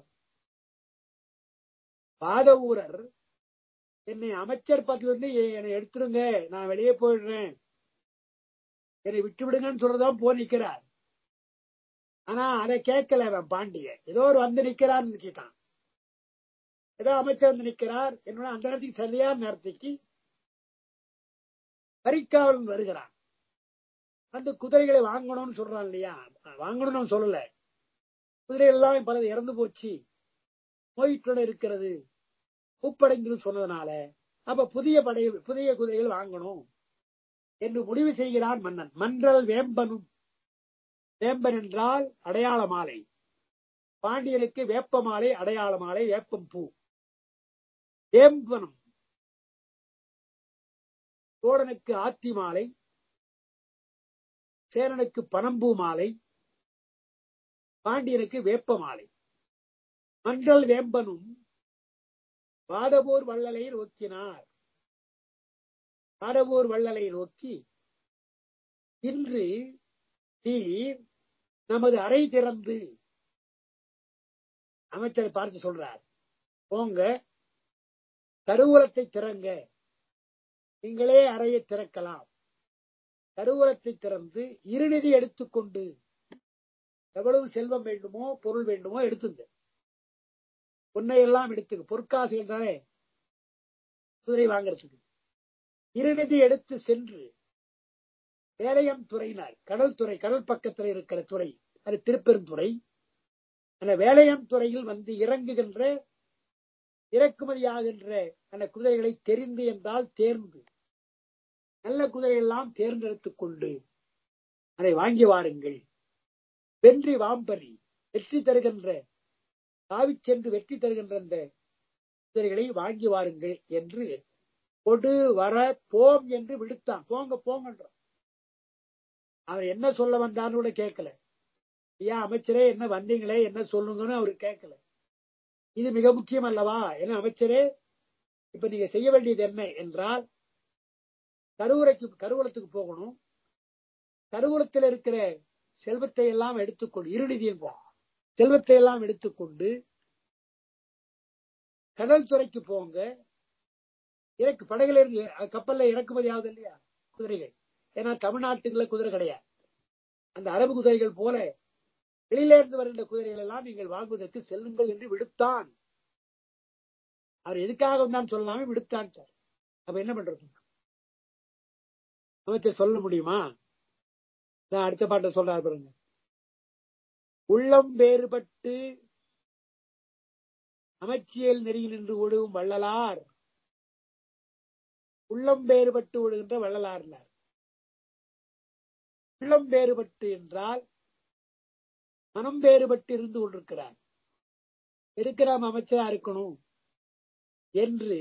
பாதவூரர் என்னை அமைச்சர் பதவி வந்து என்னை எடுத்துருங்க, நான் வெளியே போயிடுறேன், என்னை விட்டு விடுங்கன்னு சொல்றதான் போ நிக்கிறார். ஆனா அதை கேட்கல அவன் பாண்டிய. ஏதோ ஒரு வந்து நிக்கிறான்னு நினைச்சிட்டான். ஏதோ அமைச்சர் வந்து நிக்கிறார் என்னோட அந்த நேரத்துக்கு சரியான நேரத்துக்கு பரிக்காவலன் வருகிறான். அந்த குதிரைகளை வாங்கணும்னு சொல்றான் இல்லையா, வாங்கணும்னு சொல்லல, குதிரைகள் எல்லாம் பலது இறந்து போச்சு, நோய்க்குள்ள இருக்கிறது, உப்படைந்து சொன்னதுனால அப்ப புதிய படை புதிய குதிரைகள் வாங்கணும் என்று முடிவு செய்கிறான் மன்னன். மன்றல் வேம்பனும், வேம்பன் என்றால் அடையாள மாலை, பாண்டியனுக்கு வேப்ப மாலை அடையாள மாலை, வேப்பம் பூ. வேம்பனும் சோழனுக்கு ஆத்தி மாலை, சேரனுக்கு பனம்பூ மாலை, பாண்டியனுக்கு வேப்ப மாலை. மன்றல் வேம்பனும் பாடவூர் வள்ளலை நோக்கினார். பாடவூர் வள்ளலை நோக்கி, இன்று நீர் நமது அறை திறந்து, அமைச்சரை பார்த்து சொல்றார், போங்க கருவூலத்தை திறங்க, நீங்களே அறையை திறக்கலாம், கருவூலத்தை திறந்து இருநிதி எடுத்துக்கொண்டு, எவ்வளவு செல்வம் வேண்டுமோ பொருள் வேண்டுமோ எடுத்துங்க, பொன்னையெல்லாம் எடுத்துக்க, பொற்காசு என்றாலே குதிரை வாங்கறதுக்கு, இருநிதி எடுத்து சென்று வேலையம் துறையினர், கடல் துறை, கடல் பக்கத்தில் இருக்கிற துறை, அது திருப்பெருந்துறை, அந்த வேலையம் துறையில் வந்து இறங்குகின்ற இறக்குமதியாகின்ற அந்த குதிரைகளை தெரிந்து என்றால் தேர்ந்து, நல்ல குதிரையெல்லாம் தேர்ந்தெடுத்துக் கொண்டு அதை வாங்கி வாருங்கள். வென்றி வாம்பரி, வெற்றி தருகின்ற, தாவிச் சென்று வெற்றி தருகின்ற அந்த குதிரைகளை வாங்கி வாருங்கள் என்று கொடு வர போம் என்று விடுத்தான். போங்க போங்கன்ற. அவர் என்ன சொல்ல வந்தான்னு கூட கேட்கல. ஐயா அமைச்சரே என்ன வந்தீங்களே, என்ன சொல்லுங்கன்னு அவரு கேட்கல. இது மிக முக்கியம் அல்லவா? என்ன அமைச்சரே, இப்ப நீங்க செய்ய வேண்டியது என்ன என்றால், கருவறைக்கு கருவூலத்துக்கு போகணும், கருவூலத்தில் இருக்கிற செல்வத்தை எல்லாம் எடுத்துக்கொண்டு, இருநிதியின் செல்வத்தை எல்லாம் எடுத்துக்கொண்டு கடல் துறைக்கு போங்க. இறக்கு படகுல இருந்து கப்பல்ல இறக்குமதி ஆகுது இல்லையா குதிரைகள், ஏன்னா தமிழ்நாட்டுக்குள்ள குதிரை கிடையாது. அந்த அரபு குதிரைகள் போல வெளியில இருந்து வருகின்ற குதிரைகள் எல்லாம் நீங்கள் வாங்குவதற்கு செல்லுங்கள் என்று விடுத்தான். அவர் எதுக்காக வந்தான் சொல்லாம விடுத்தான். அப்ப என்ன பண்றது? அமைச்சர் சொல்ல முடியுமா? நான் அடுத்த பாட்டை சொல்றாரு பாருங்க. உள்ளம் வேறுபட்டு அமைச்சியல் நெறியில் நின்று ஒழுகும் வள்ளலார் உள்ளம் வேறுபட்டு ஒழுகின்ற வள்ளலார். உள்ளம் வேறுபட்டு என்றால் மனம் வேறுபட்டு இருந்து கொண்டிருக்கிறார். இருக்கிற அமைச்சரா இருக்கணும் என்று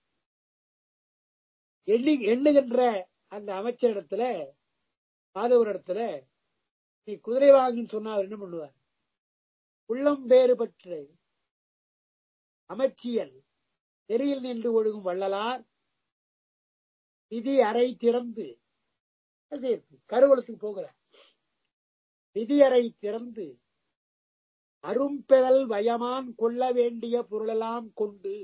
எண்ணி எண்ணுகின்ற அந்த அமைச்சரிடத்துல ஒரு இடத்துல நீ குதிரை வாங்குன்னு சொன்னா அவர் என்ன பண்ணுவார்? உள்ளம் வேறுபட்டு அமைச்சியல் நெறியில் நின்று ஒழுகும் வள்ளலார் நிதி அறை திறந்து கருவூலத்துக்கு போகிற நிதி அறை திறந்து அரும்பெறல் வயமான் கொள்ள வேண்டிய பொருளெல்லாம் கொண்டு.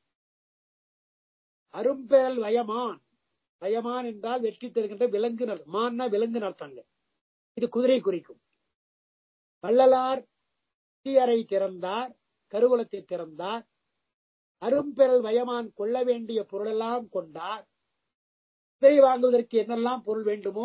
அரும்பெறல் வயமான், வயமான் என்றால் வெற்றி தருகின்ற விலங்கு, மான்னா விலங்கு நடத்தாங்க. இது குதிரை குறிக்கும். வள்ளலார் நிதி அறை திறந்தார், கருவூலத்தை திறந்தார், அரும்பெறல் வயமான் கொள்ள வேண்டிய பொருளெல்லாம் கொண்டார். குதிரை வாங்குவதற்கு என்னெல்லாம் பொருள் வேண்டுமோ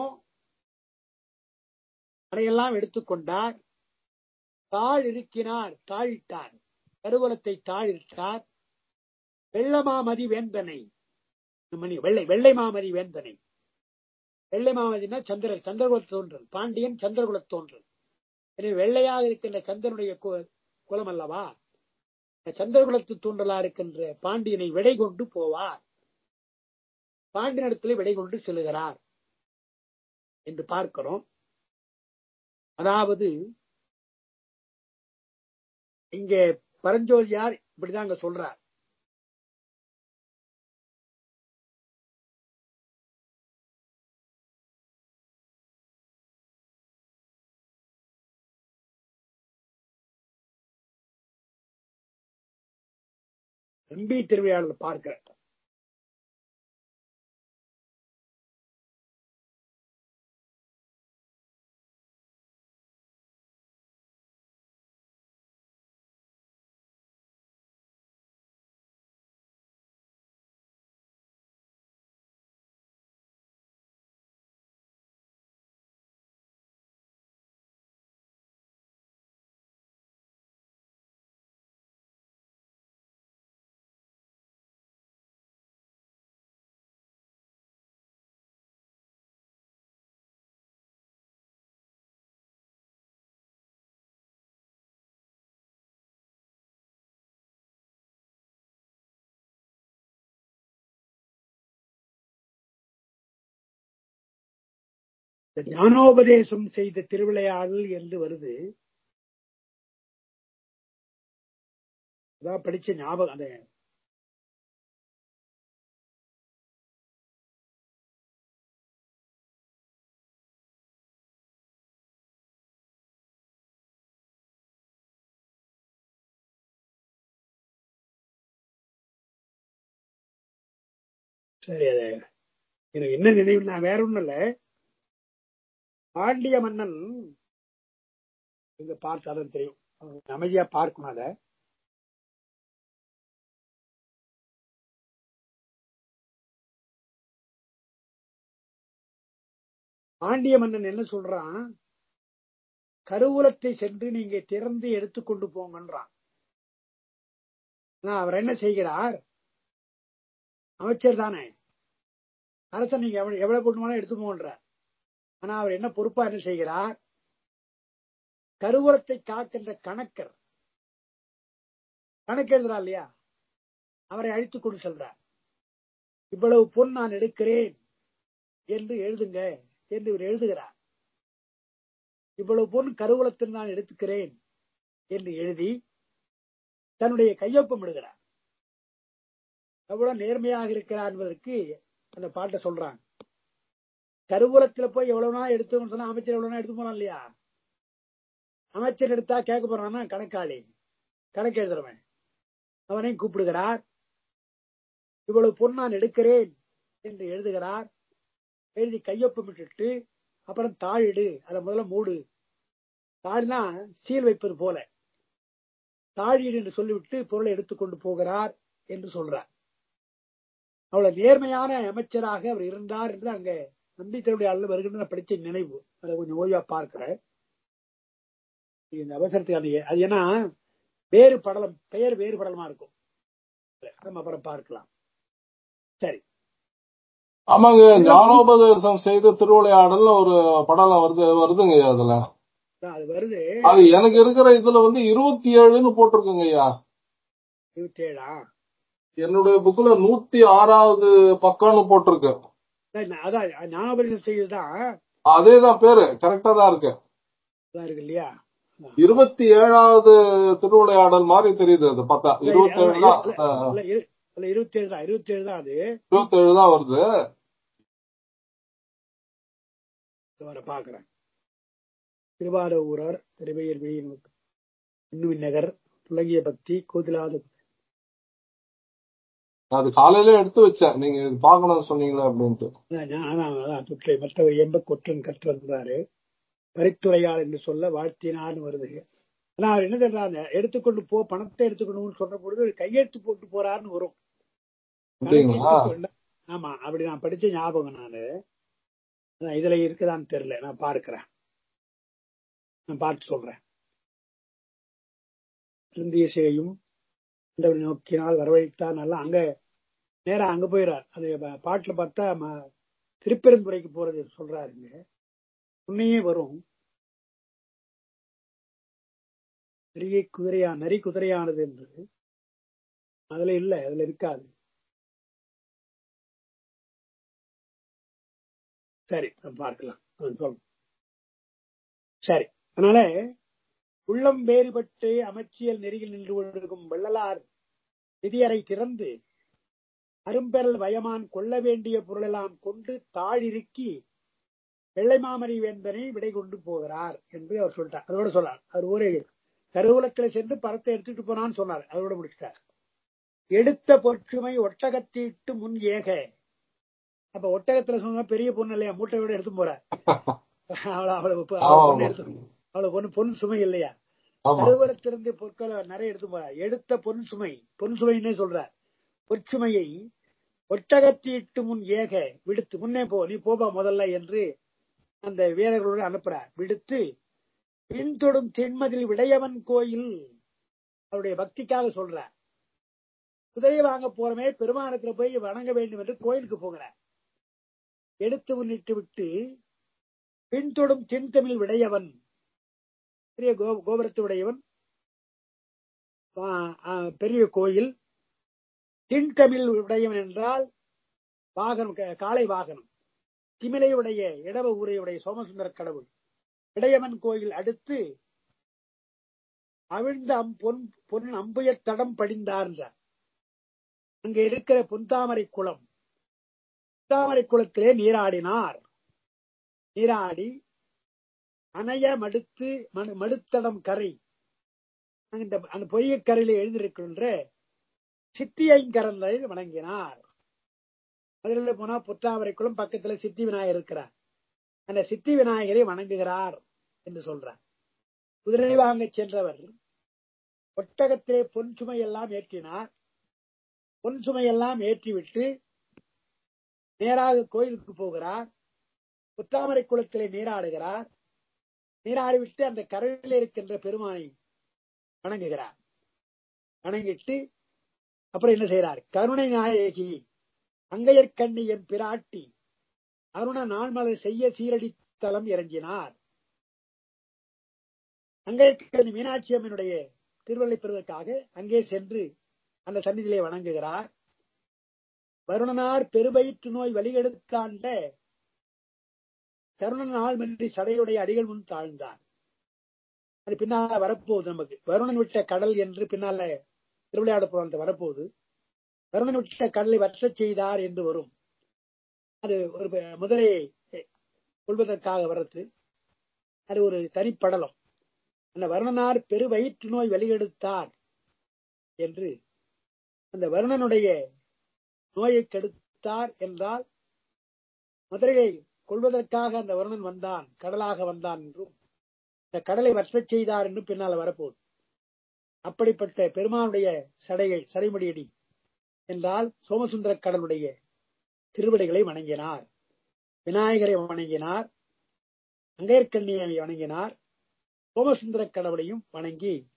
அதையெல்லாம் எடுத்துக்கொண்டார். தாழ் இருக்கினார், தாழிட்டார், கருவூலத்தை தாழிட்டார். வெள்ளமாமதி வேந்தனை, வெள்ளை வெள்ளை மாமதி வேந்தனை. வெள்ளை மாமதினா சந்திரன், சந்திரகுல தோன்றல். பாண்டியன் சந்திரகுல தோன்றல். எனவே வெள்ளையாக இருக்கின்ற சந்திரனுடைய குலம் அல்லவா? சந்திரகுலத்து தோன்றலா இருக்கின்ற பாண்டியனை விடை கொண்டு போவார். பாண்டியனிடத்தில் விடை கொண்டு செல்லுகிறார் என்று பார்க்கிறோம். அதாவது இங்கே பரஞ்சோதியார் இப்படிதாங்க சொல்றார். எம்பி திருவிழாவில் பார்க்கிறேன். ஞானோபதேசம் செய்த திருவிளையாடல் என்று வருது. அதான் படிச்ச ஞாபகம். அந்த சரி, அது எனக்கு என்ன நினைவு, நான் வேற ஒண்ணும் இல்ல. பாண்டிய மன்னன் இங்க பார்த்தாதான் தெரியும், அமைதியா பார்க்கணும். அத பாண்டிய மன்னன் என்ன சொல்றான்? கருவூலத்தை சென்று நீங்க திறந்து எடுத்துக்கொண்டு போங்கன்றான். அவர் என்ன செய்கிறார்? அமைச்சர் தானே, அரசன், நீங்க எவ்வளவு எவ்வளவு போட்டுமானா எடுத்து போன்ற. ஆனா அவர் என்ன பொறுப்பா என்ன செய்கிறார்? கருவூலத்தை காக்கின்ற கணக்கர், கணக்கு எழுதுறா இல்லையா, அவரை அழைத்துக் கொண்டு செல்றார். இவ்வளவு பொன் நான் எடுக்கிறேன் என்று எழுதுங்க என்று இவர் எழுதுகிறார். இவ்வளவு பொன் கருவூலத்தில் நான் எடுத்துக்கிறேன் என்று எழுதி தன்னுடைய கையொப்பம் இடுகிறார். எவ்வளவு நேர்மையாக இருக்கிறார் என்பதற்கு அந்த பாட்டை சொல்றாங்க. கருவூலத்துல போய் எவ்வளவு நாள் எடுத்துக்கணும்னு சொன்னா அமைச்சர் எவ்வளவு நாள் எடுத்து போறான் இல்லையா? அமைச்சர் எடுத்தா கேட்க போறான்னா கணக்காளி, கணக்கு எழுதுறவன், அவனையும் கூப்பிடுகிறார். இவ்வளவு பொன் நான் எடுக்கிறேன் என்று எழுதுகிறார். எழுதி கையொப்பமிட்டு அப்புறம் தாழிடு, அதை முதல்ல மூடு. தாழ்னா சீல் வைப்பது போல, தாழிடு என்று சொல்லிவிட்டு பொருளை எடுத்துக்கொண்டு போகிறார் என்று சொல்றார். அவ்வளவு நேர்மையான அமைச்சராக அவர் இருந்தார் என்று அங்க நம்பிக்கையுடைய ஆள் வருகின்ற படிச்ச நினைவு. அதை கொஞ்சம் ஓய்வா பார்க்கிறேன். இந்த அவசரத்துக்கு அது ஏன்னா வேறு படலம், பெயர் வேறு படலமா இருக்கும். நம்ம அப்புறம் பார்க்கலாம். சரி. ஆமாங்க, ஞானோபதேசம் செய்த திருவிளையாடல் ஒரு படம் வருது வருதுங்க அதுல. அது வருது. அது எனக்கு இருக்கிற இதுல வந்து இருபத்தி ஏழுன்னு போட்டிருக்குங்க ஐயா. இருபத்தி ஏழா? என்னுடைய புக்ல நூத்தி ஆறாவது பக்கம்னு போட்டிருக்கு. அதான் ஞானோபதேசம் செய்ததுதான். அதேதான் பேரு, கரெக்டா தான் இருக்கு. இருக்கு இல்லையா? இருபத்தி ஏழாவது திருவிளையாடல் மாதிரி தெரியுது அது பார்த்தா. இருபத்தி ஏழு தான் இருபத்தி ஏழு தான் இருபத்தி ஏழு தான் அது இருபத்தி ஏழு தான் வருது. பாக்குறேன். திருவாரூரர் திருவையர் இன்னும் நகர் துலகிய பக்தி கோதிலாத. அது காலையில எடுத்து வச்சேன், நீங்க பாக்கணும் சொன்னீங்களா அப்படின்ட்டு. துற்றை மற்றவர் எம்ப கொற்றன் கற்று வந்தாரு பரித்துறையாள் என்று சொல்ல வாழ்த்தினான்னு வருது. ஆனா அவர் என்ன சொல்றாங்க, எடுத்துக்கொண்டு போ, பணத்தை எடுத்துக்கணும்னு சொல்ற பொழுது கையெழுத்து போட்டு போறாருன்னு வரும். ஆமா, அப்படி நான் படிச்ச ஞாபகம். நானு இதுல இருக்குதான்னு தெரியல, நான் பார்க்கிறேன், நான் பார்த்து சொல்றேன். இந்திய செய்யும் நோக்கினால் வரவழைத்தான் நல்லா. அங்க நேரம் அங்க போயிடார். அது பாட்டுல பார்த்தா திருப்பெருந்துறைக்கு போறது சொல்றாருங்க. உன்னையே வரும். நரியை குதிரையா நரி குதிரையானது என்று அதுல இல்ல, அதுல இருக்காது. சரி, பார்க்கலாம், சொல்றோம். சரி, அதனால உள்ளம் வேறுபட்டு அமைச்சியல் நெறியில் நின்று கொண்டிருக்கும் வள்ளலார் நிதியறை திறந்து அரும்பெறல் வயமான் கொள்ள வேண்டிய பொருளெல்லாம் கொண்டு தாழிருக்கி வெள்ளை மாமணி வேந்தனை விடை கொண்டு போகிறார் என்று அவர் சொல்லிட்டார். அதோட சொன்னார். அவர் ஒரு கருவூலக்கிளை சென்று பணத்தை எடுத்துட்டு போனான்னு சொன்னார். அதோட முடிச்சிட்டார். எடுத்த பொற்றுமை ஒட்டகத்திட்டு முன் ஏக. அப்ப ஒட்டகத்துல சொன்னா பெரிய பொண்ணு இல்லையா, மூட்டை விட எடுத்து போற. அவ்வளவு அவ்வளவு எடுத்து அவ்வளவு பொண்ணு பொன் சுமை இல்லையா. கருவூலத்திலிருந்து பொருட்களை நிறைய எடுத்து போற. எடுத்த பொன் சுமை, பொன் சுமைன்னே சொல்ற. பொற்சுமையை ஒட்டகத்திட்டு முன் ஏக விடுத்து, முன்னே போ, நீ போபா முதல்ல என்று அந்த வீரர்களோடு அனுப்புறார். விடுத்து பின்தொடும் தென்மதில் விடையவன் கோயில் அவருடைய பக்திக்காக சொல்ற. குதிரை வாங்க போறமே, பெருமானத்துல போய் வணங்க வேண்டும் என்று கோயிலுக்கு போகிறார். எடுத்து முன்னிட்டு விட்டு பின்தொடும் தென்தமிழ் விடையவன், பெரிய கோபுரத்து உடையவன், பெரிய கோயில். தென்தமிழ் உடையவன் என்றால் வாகனம், காளை வாகனம். திமிலையுடைய இடவ ஊரையுடைய சோமசுந்தர கடவுள் இடையவன் கோயில். அடுத்து அவிழ்ந்த பொன் பொன் அம்புய தடம் படிந்தார். அங்க இருக்கிற பொன்தாமரை குளம், பொன்தாமரை குளத்திலே நீராடினார். நீராடி அணைய மடுத்து மடுத்தடம் கரை, அந்த பொய்ய கரையில எழுந்திருக்கின்ற சித்தியங்கரனை வணங்கினார். அதில் போனா பொற்றாமரை குளம் பக்கத்துல சித்தி விநாயகர் இருக்கிறார். அந்த சித்தி விநாயகரை வணங்குகிறார் என்று சொல்றார். குதிரை வாங்க சென்றவர் ஒட்டகத்திலே பொன் சுமை எல்லாம் ஏற்றினார். பொன் சுமை எல்லாம் ஏற்றிவிட்டு நேராக கோயிலுக்கு போகிறார். பொற்றாமரை குளத்திலே நீராடுகிறார். நீராடிவிட்டு அந்த கரையில் இருக்கின்ற பெருமானை வணங்குகிறார். வணங்கிட்டு அப்புறம் என்ன செய்யறார், கருணை நாயகி அங்கையற்கண்ணி என் பிராட்டி அருண நாள்மலர் செய்ய சீரடி தலம் இறங்கினார். அங்கையற்கண்ணி மீனாட்சி அம்மனுடைய திருவள்ளை பெறுவதற்காக அங்கே சென்று அந்த சந்நிதியிலே வணங்குகிறார். வருணனார் பெருவயிற்று நோய் வழிகெடுத்தாண்ட கருண நாள்மன்றி சடையுடைய அடிகள் முன் தாழ்ந்தார். அது பின்னால வரப்போகுது. நமக்கு வருணன் விட்ட கடல் என்று பின்னால திருவிளையாட புராணத்தை வரப்போகுது. வருணன் விட்ட கடலை வற்றச் செய்தார் என்று வரும். அது ஒரு முதலையை கொள்வதற்காக வர்றது. அது ஒரு தனிப்படலம். அந்த வருணனார் பெரு வயிற்று நோய் வெளியெடுத்தார் என்று, அந்த வருணனுடைய நோயை கெடுத்தார் என்றால் மதுரையை கொள்வதற்காக அந்த வருணன் வந்தான், கடலாக வந்தான் என்றும், இந்த கடலை வற்றச் செய்தார் என்றும் பின்னால் வரப்போகுது. அப்படிப்பட்ட பெருமானுடைய சடையை சடைமுடியடி என்றால் சோமசுந்தர கடலுடைய திருவடிகளை வணங்கினார். விநாயகரை வணங்கினார். அங்கையர்கண்ணியை வணங்கினார். சோமசுந்தர கடவுளையும் வணங்கி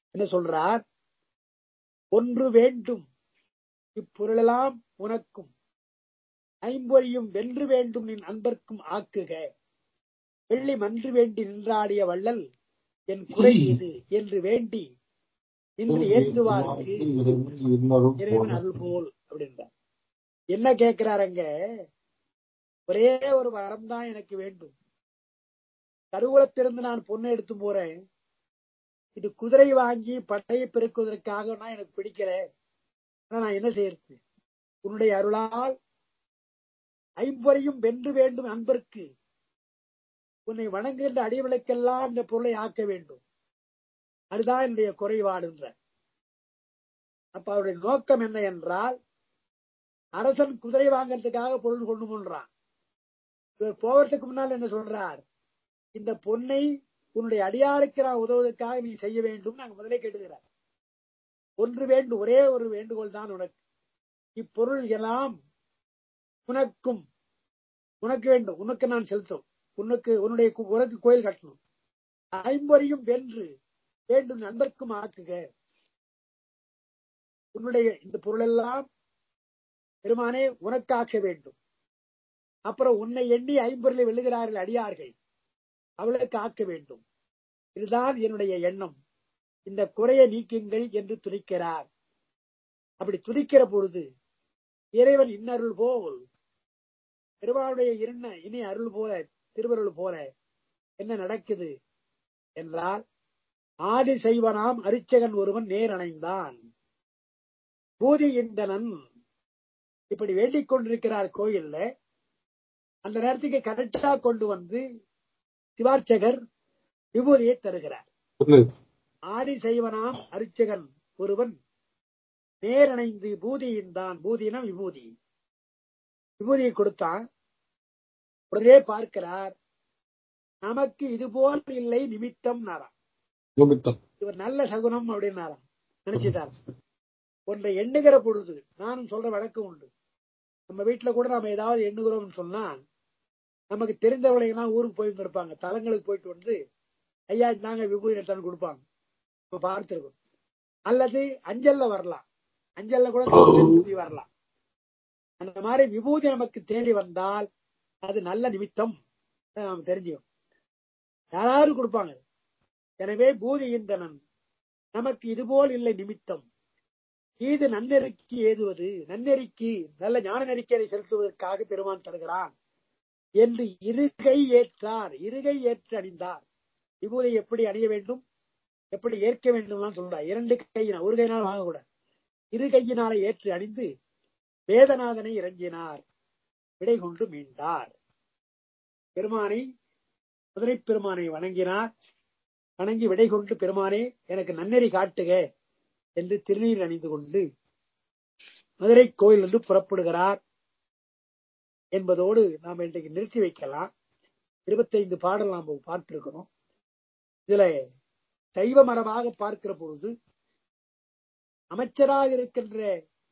என்ன சொல்றார்? ஒன்று வேண்டும் இப்பொருளெல்லாம் உனக்கும், ஐம்பொறியும் வென்று வேண்டும் நின் அன்பர்க்கும் ஆக்குக, வெள்ளி மன்று வேண்டி நின்றாடிய வள்ளல் என் குறை இது என்று வேண்டி இன்று ஏத்துவாருக்கு இறைவன் அருள் போல் அப்படின்றார். என்ன கேட்கிறாருங்க? ஒரே ஒரு வரம் தான் எனக்கு வேண்டும். கருவூலத்திலிருந்து நான் பொண்ணை எடுத்து போறேன். இது குதிரை வாங்கி பட்டையை பெருக்குவதற்காக நான் எனக்கு பிடிக்கல. ஆனா நான் என்ன செய்யறது? உன்னுடைய அருளால் ஐம்பொறியும் வென்று வேண்டும் அன்பருக்கு, உன்னை வணங்குகின்ற அடியவர்களுக்கெல்லாம் இந்த பொருளை ஆக்க வேண்டும். அதுதான் என்னுடைய குறைபாடுன்ற. அப்ப அவருடைய நோக்கம் என்ன என்றால், அரசன் குதிரை வாங்கறதுக்காக பொருள் கொண்டு போன்றான். இவர் போவதற்கு முன்னால் என்ன சொல்றார்? இந்த பொன்னை உன்னுடைய அடியாருக்கு நான் உதவுவதற்காக நீ செய்ய வேண்டும். நாங்க முதலே கேட்டுக்கிறார். ஒன்று வேண்டும், ஒரே ஒரு வேண்டுகோள் தான் உனக்கு. இப்பொருள் எல்லாம் உனக்கும், உனக்கு வேண்டும், உனக்கு நான் செலுத்தும், உனக்கு உன்னுடைய உனக்கு கோயில் கட்டணும். ஐம்பொறியும் வென்று வேண்டும் நண்பர்க்கும் ஆக்குக. உன்னுடைய இந்த பொருள் எல்லாம் பெருமானே உனக்கு ஆக்க வேண்டும். அப்புறம் உன்னை எண்ணி ஐம்பொருளை வெல்லுகிறார்கள் அடியார்கள், அவளுக்கு ஆக்க வேண்டும். இதுதான் என்னுடைய எண்ணம். இந்த குறையை நீக்குங்கள் என்று துதிக்கிறார். அப்படி துதிக்கிற பொழுது இறைவன் இன்னருள் போல், பெருமானுடைய இருண்ண இனி அருள் போல, திருவருள் போல என்ன நடக்குது என்றால், ஆதி செய்வனாம் அரிச்சகன் ஒருவன் நேரணைந்தான் பூதி இந்தனன். இப்படி வேண்டிக் கொண்டிருக்கிறார் கோயில்ல. அந்த நேரத்துக்கு கரெக்டா கொண்டு வந்து சிவார்ச்சகர் விபூதியை தருகிறார். ஆடி செய்வனாம் அரிச்சகன் ஒருவன் நேரணைந்து பூதியின்தான். பூதினா விபூதி. விபூதியை கொடுத்தான். உடனே பார்க்கிறார், நமக்கு இது போல் இல்லை நிமித்தம் நாராம். இவர் நல்ல சகுனம் அப்படின்னாராம். நினைச்சிட்டார். ஒன்றை எண்ணுகிற பொழுது, நானும் சொல்ற வழக்கம் உண்டு. நம்ம வீட்டுல கூட நாம ஏதாவது எண்ணுகிறோம்னு சொன்னா, நமக்கு தெரிந்தவளையெல்லாம் ஊருக்கு போயிட்டு இருப்பாங்க. தலங்களுக்கு போயிட்டு வந்து ஐயா நாங்க விபூதி எடுத்தான்னு கொடுப்பாங்க. இப்ப பார்த்திருக்கோம். அல்லது அஞ்சல்ல வரலாம், அஞ்சல்ல கூட விபூதி வரலாம். அந்த மாதிரி விபூதி நமக்கு தேடி வந்தால் அது நல்ல நிமித்தம் நாம் தெரிஞ்சுக்கணும். யாராவது கொடுப்பாங்க. எனவே பூதி இந்தனன் நமக்கு இதுபோல் இல்லை நிமித்தம். இது நன்னெறிக்கு ஏதுவது, நன்னெறிக்கு நல்ல ஞான நெறிக்கை செலுத்துவதற்காக பெருமான் தருகிறான் என்று இருகை ஏற்றார். இருகை ஏற்று அணிந்தார். விபூதை எப்படி அணிய வேண்டும், எப்படி ஏற்க வேண்டும் சொல்றார். இரண்டு கையினால், ஒரு கையினால் வாங்கக்கூடாது. இரு கையினால ஏற்று அணிந்து வேதநாதனை இறங்கினார். விடை கொண்டு மீண்டார். பெருமானை, குதிரை பெருமானை வணங்கினார். வணங்கி விடை கொண்டு, பெருமானே எனக்கு நன்னெறி காட்டுக என்று திருநீர் அணிந்து கொண்டு மதுரை கோயில் என்று புறப்படுகிறார் என்பதோடு நாம் இன்றைக்கு நிறுத்தி வைக்கலாம். இருபத்தைந்து பாடல் நாம் பார்த்திருக்கிறோம். இதுல சைவ மரபாக பார்க்கிற பொழுது அமைச்சராக இருக்கின்ற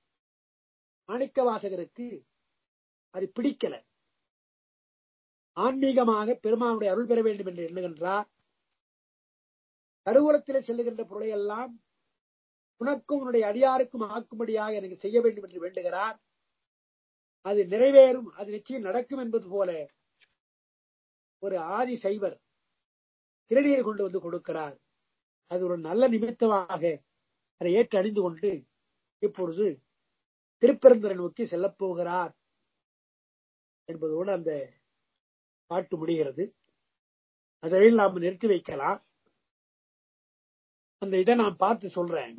மாணிக்க வாசகருக்கு அது பிடிக்கல. ஆன்மீகமாக பெருமானுடைய அருள் பெற வேண்டும் என்று எண்ணுகின்றார். கருவூலத்திலே செல்லுகின்ற பொருளை எல்லாம் உனக்கும் உன்னுடைய அடியாருக்கும் ஆக்கும்படியாக எனக்கு செய்ய வேண்டும் என்று வேண்டுகிறார். அது நிறைவேறும், அது நிச்சயம் நடக்கும் என்பது போல ஒரு ஆதி சைவர் திருநீரை கொண்டு வந்து கொடுக்கிறார். அது ஒரு நல்ல நிமித்தமாக அதை ஏற்று அணிந்து கொண்டு இப்பொழுது திருப்பெருந்துறை நோக்கி செல்லப் போகிறார் என்பதோடு அந்த பாட்டு முடிகிறது. அதில் நாம் நிறுத்தி வைக்கலாம். அந்த இதை நான் பார்த்து சொல்றேன்.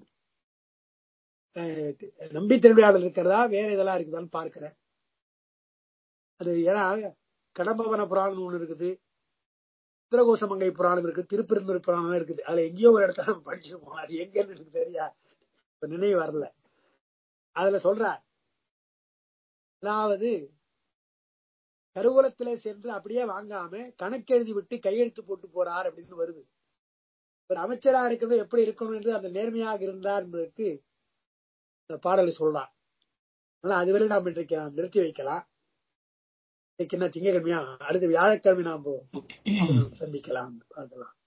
நம்பி திருவிழாவில் இருக்கிறதா வேற இதெல்லாம் இருக்குதான்னு பார்க்கிறேன். அது ஏன்னா கடம்பவன புராணம் ஒண்ணு இருக்குது, உத்தரகோசமங்கை புராணம் இருக்கு, திருப்பெருந்துறை புராணம் இருக்குது. அதுல எங்கேயோ ஒரு இடத்துல நம்ம படிச்சிருப்போம். அது எங்க இருந்து எனக்கு சரியா இப்ப நினைவு வரல. அதுல சொல்றார், அதாவது கருவூலத்திலே சென்று அப்படியே வாங்காம கணக்கெழுதி விட்டு கையெழுத்து போட்டு போறார் அப்படின்னு வருது. ஒரு அமைச்சரா இருக்கிறது எப்படி இருக்கணும் என்று அந்த நேர்மையாக இருந்தார் என்பதற்கு இந்த பாடலை சொல்றான். அதனால அதுவரை நாம் இன்றைக்கு நாம் நிறுத்தி வைக்கலாம். இன்னைக்கு என்ன திங்கக்கிழமையா, அடுத்த வியாழக்கிழமை நாம் சந்திக்கலாம், பார்க்கலாம்.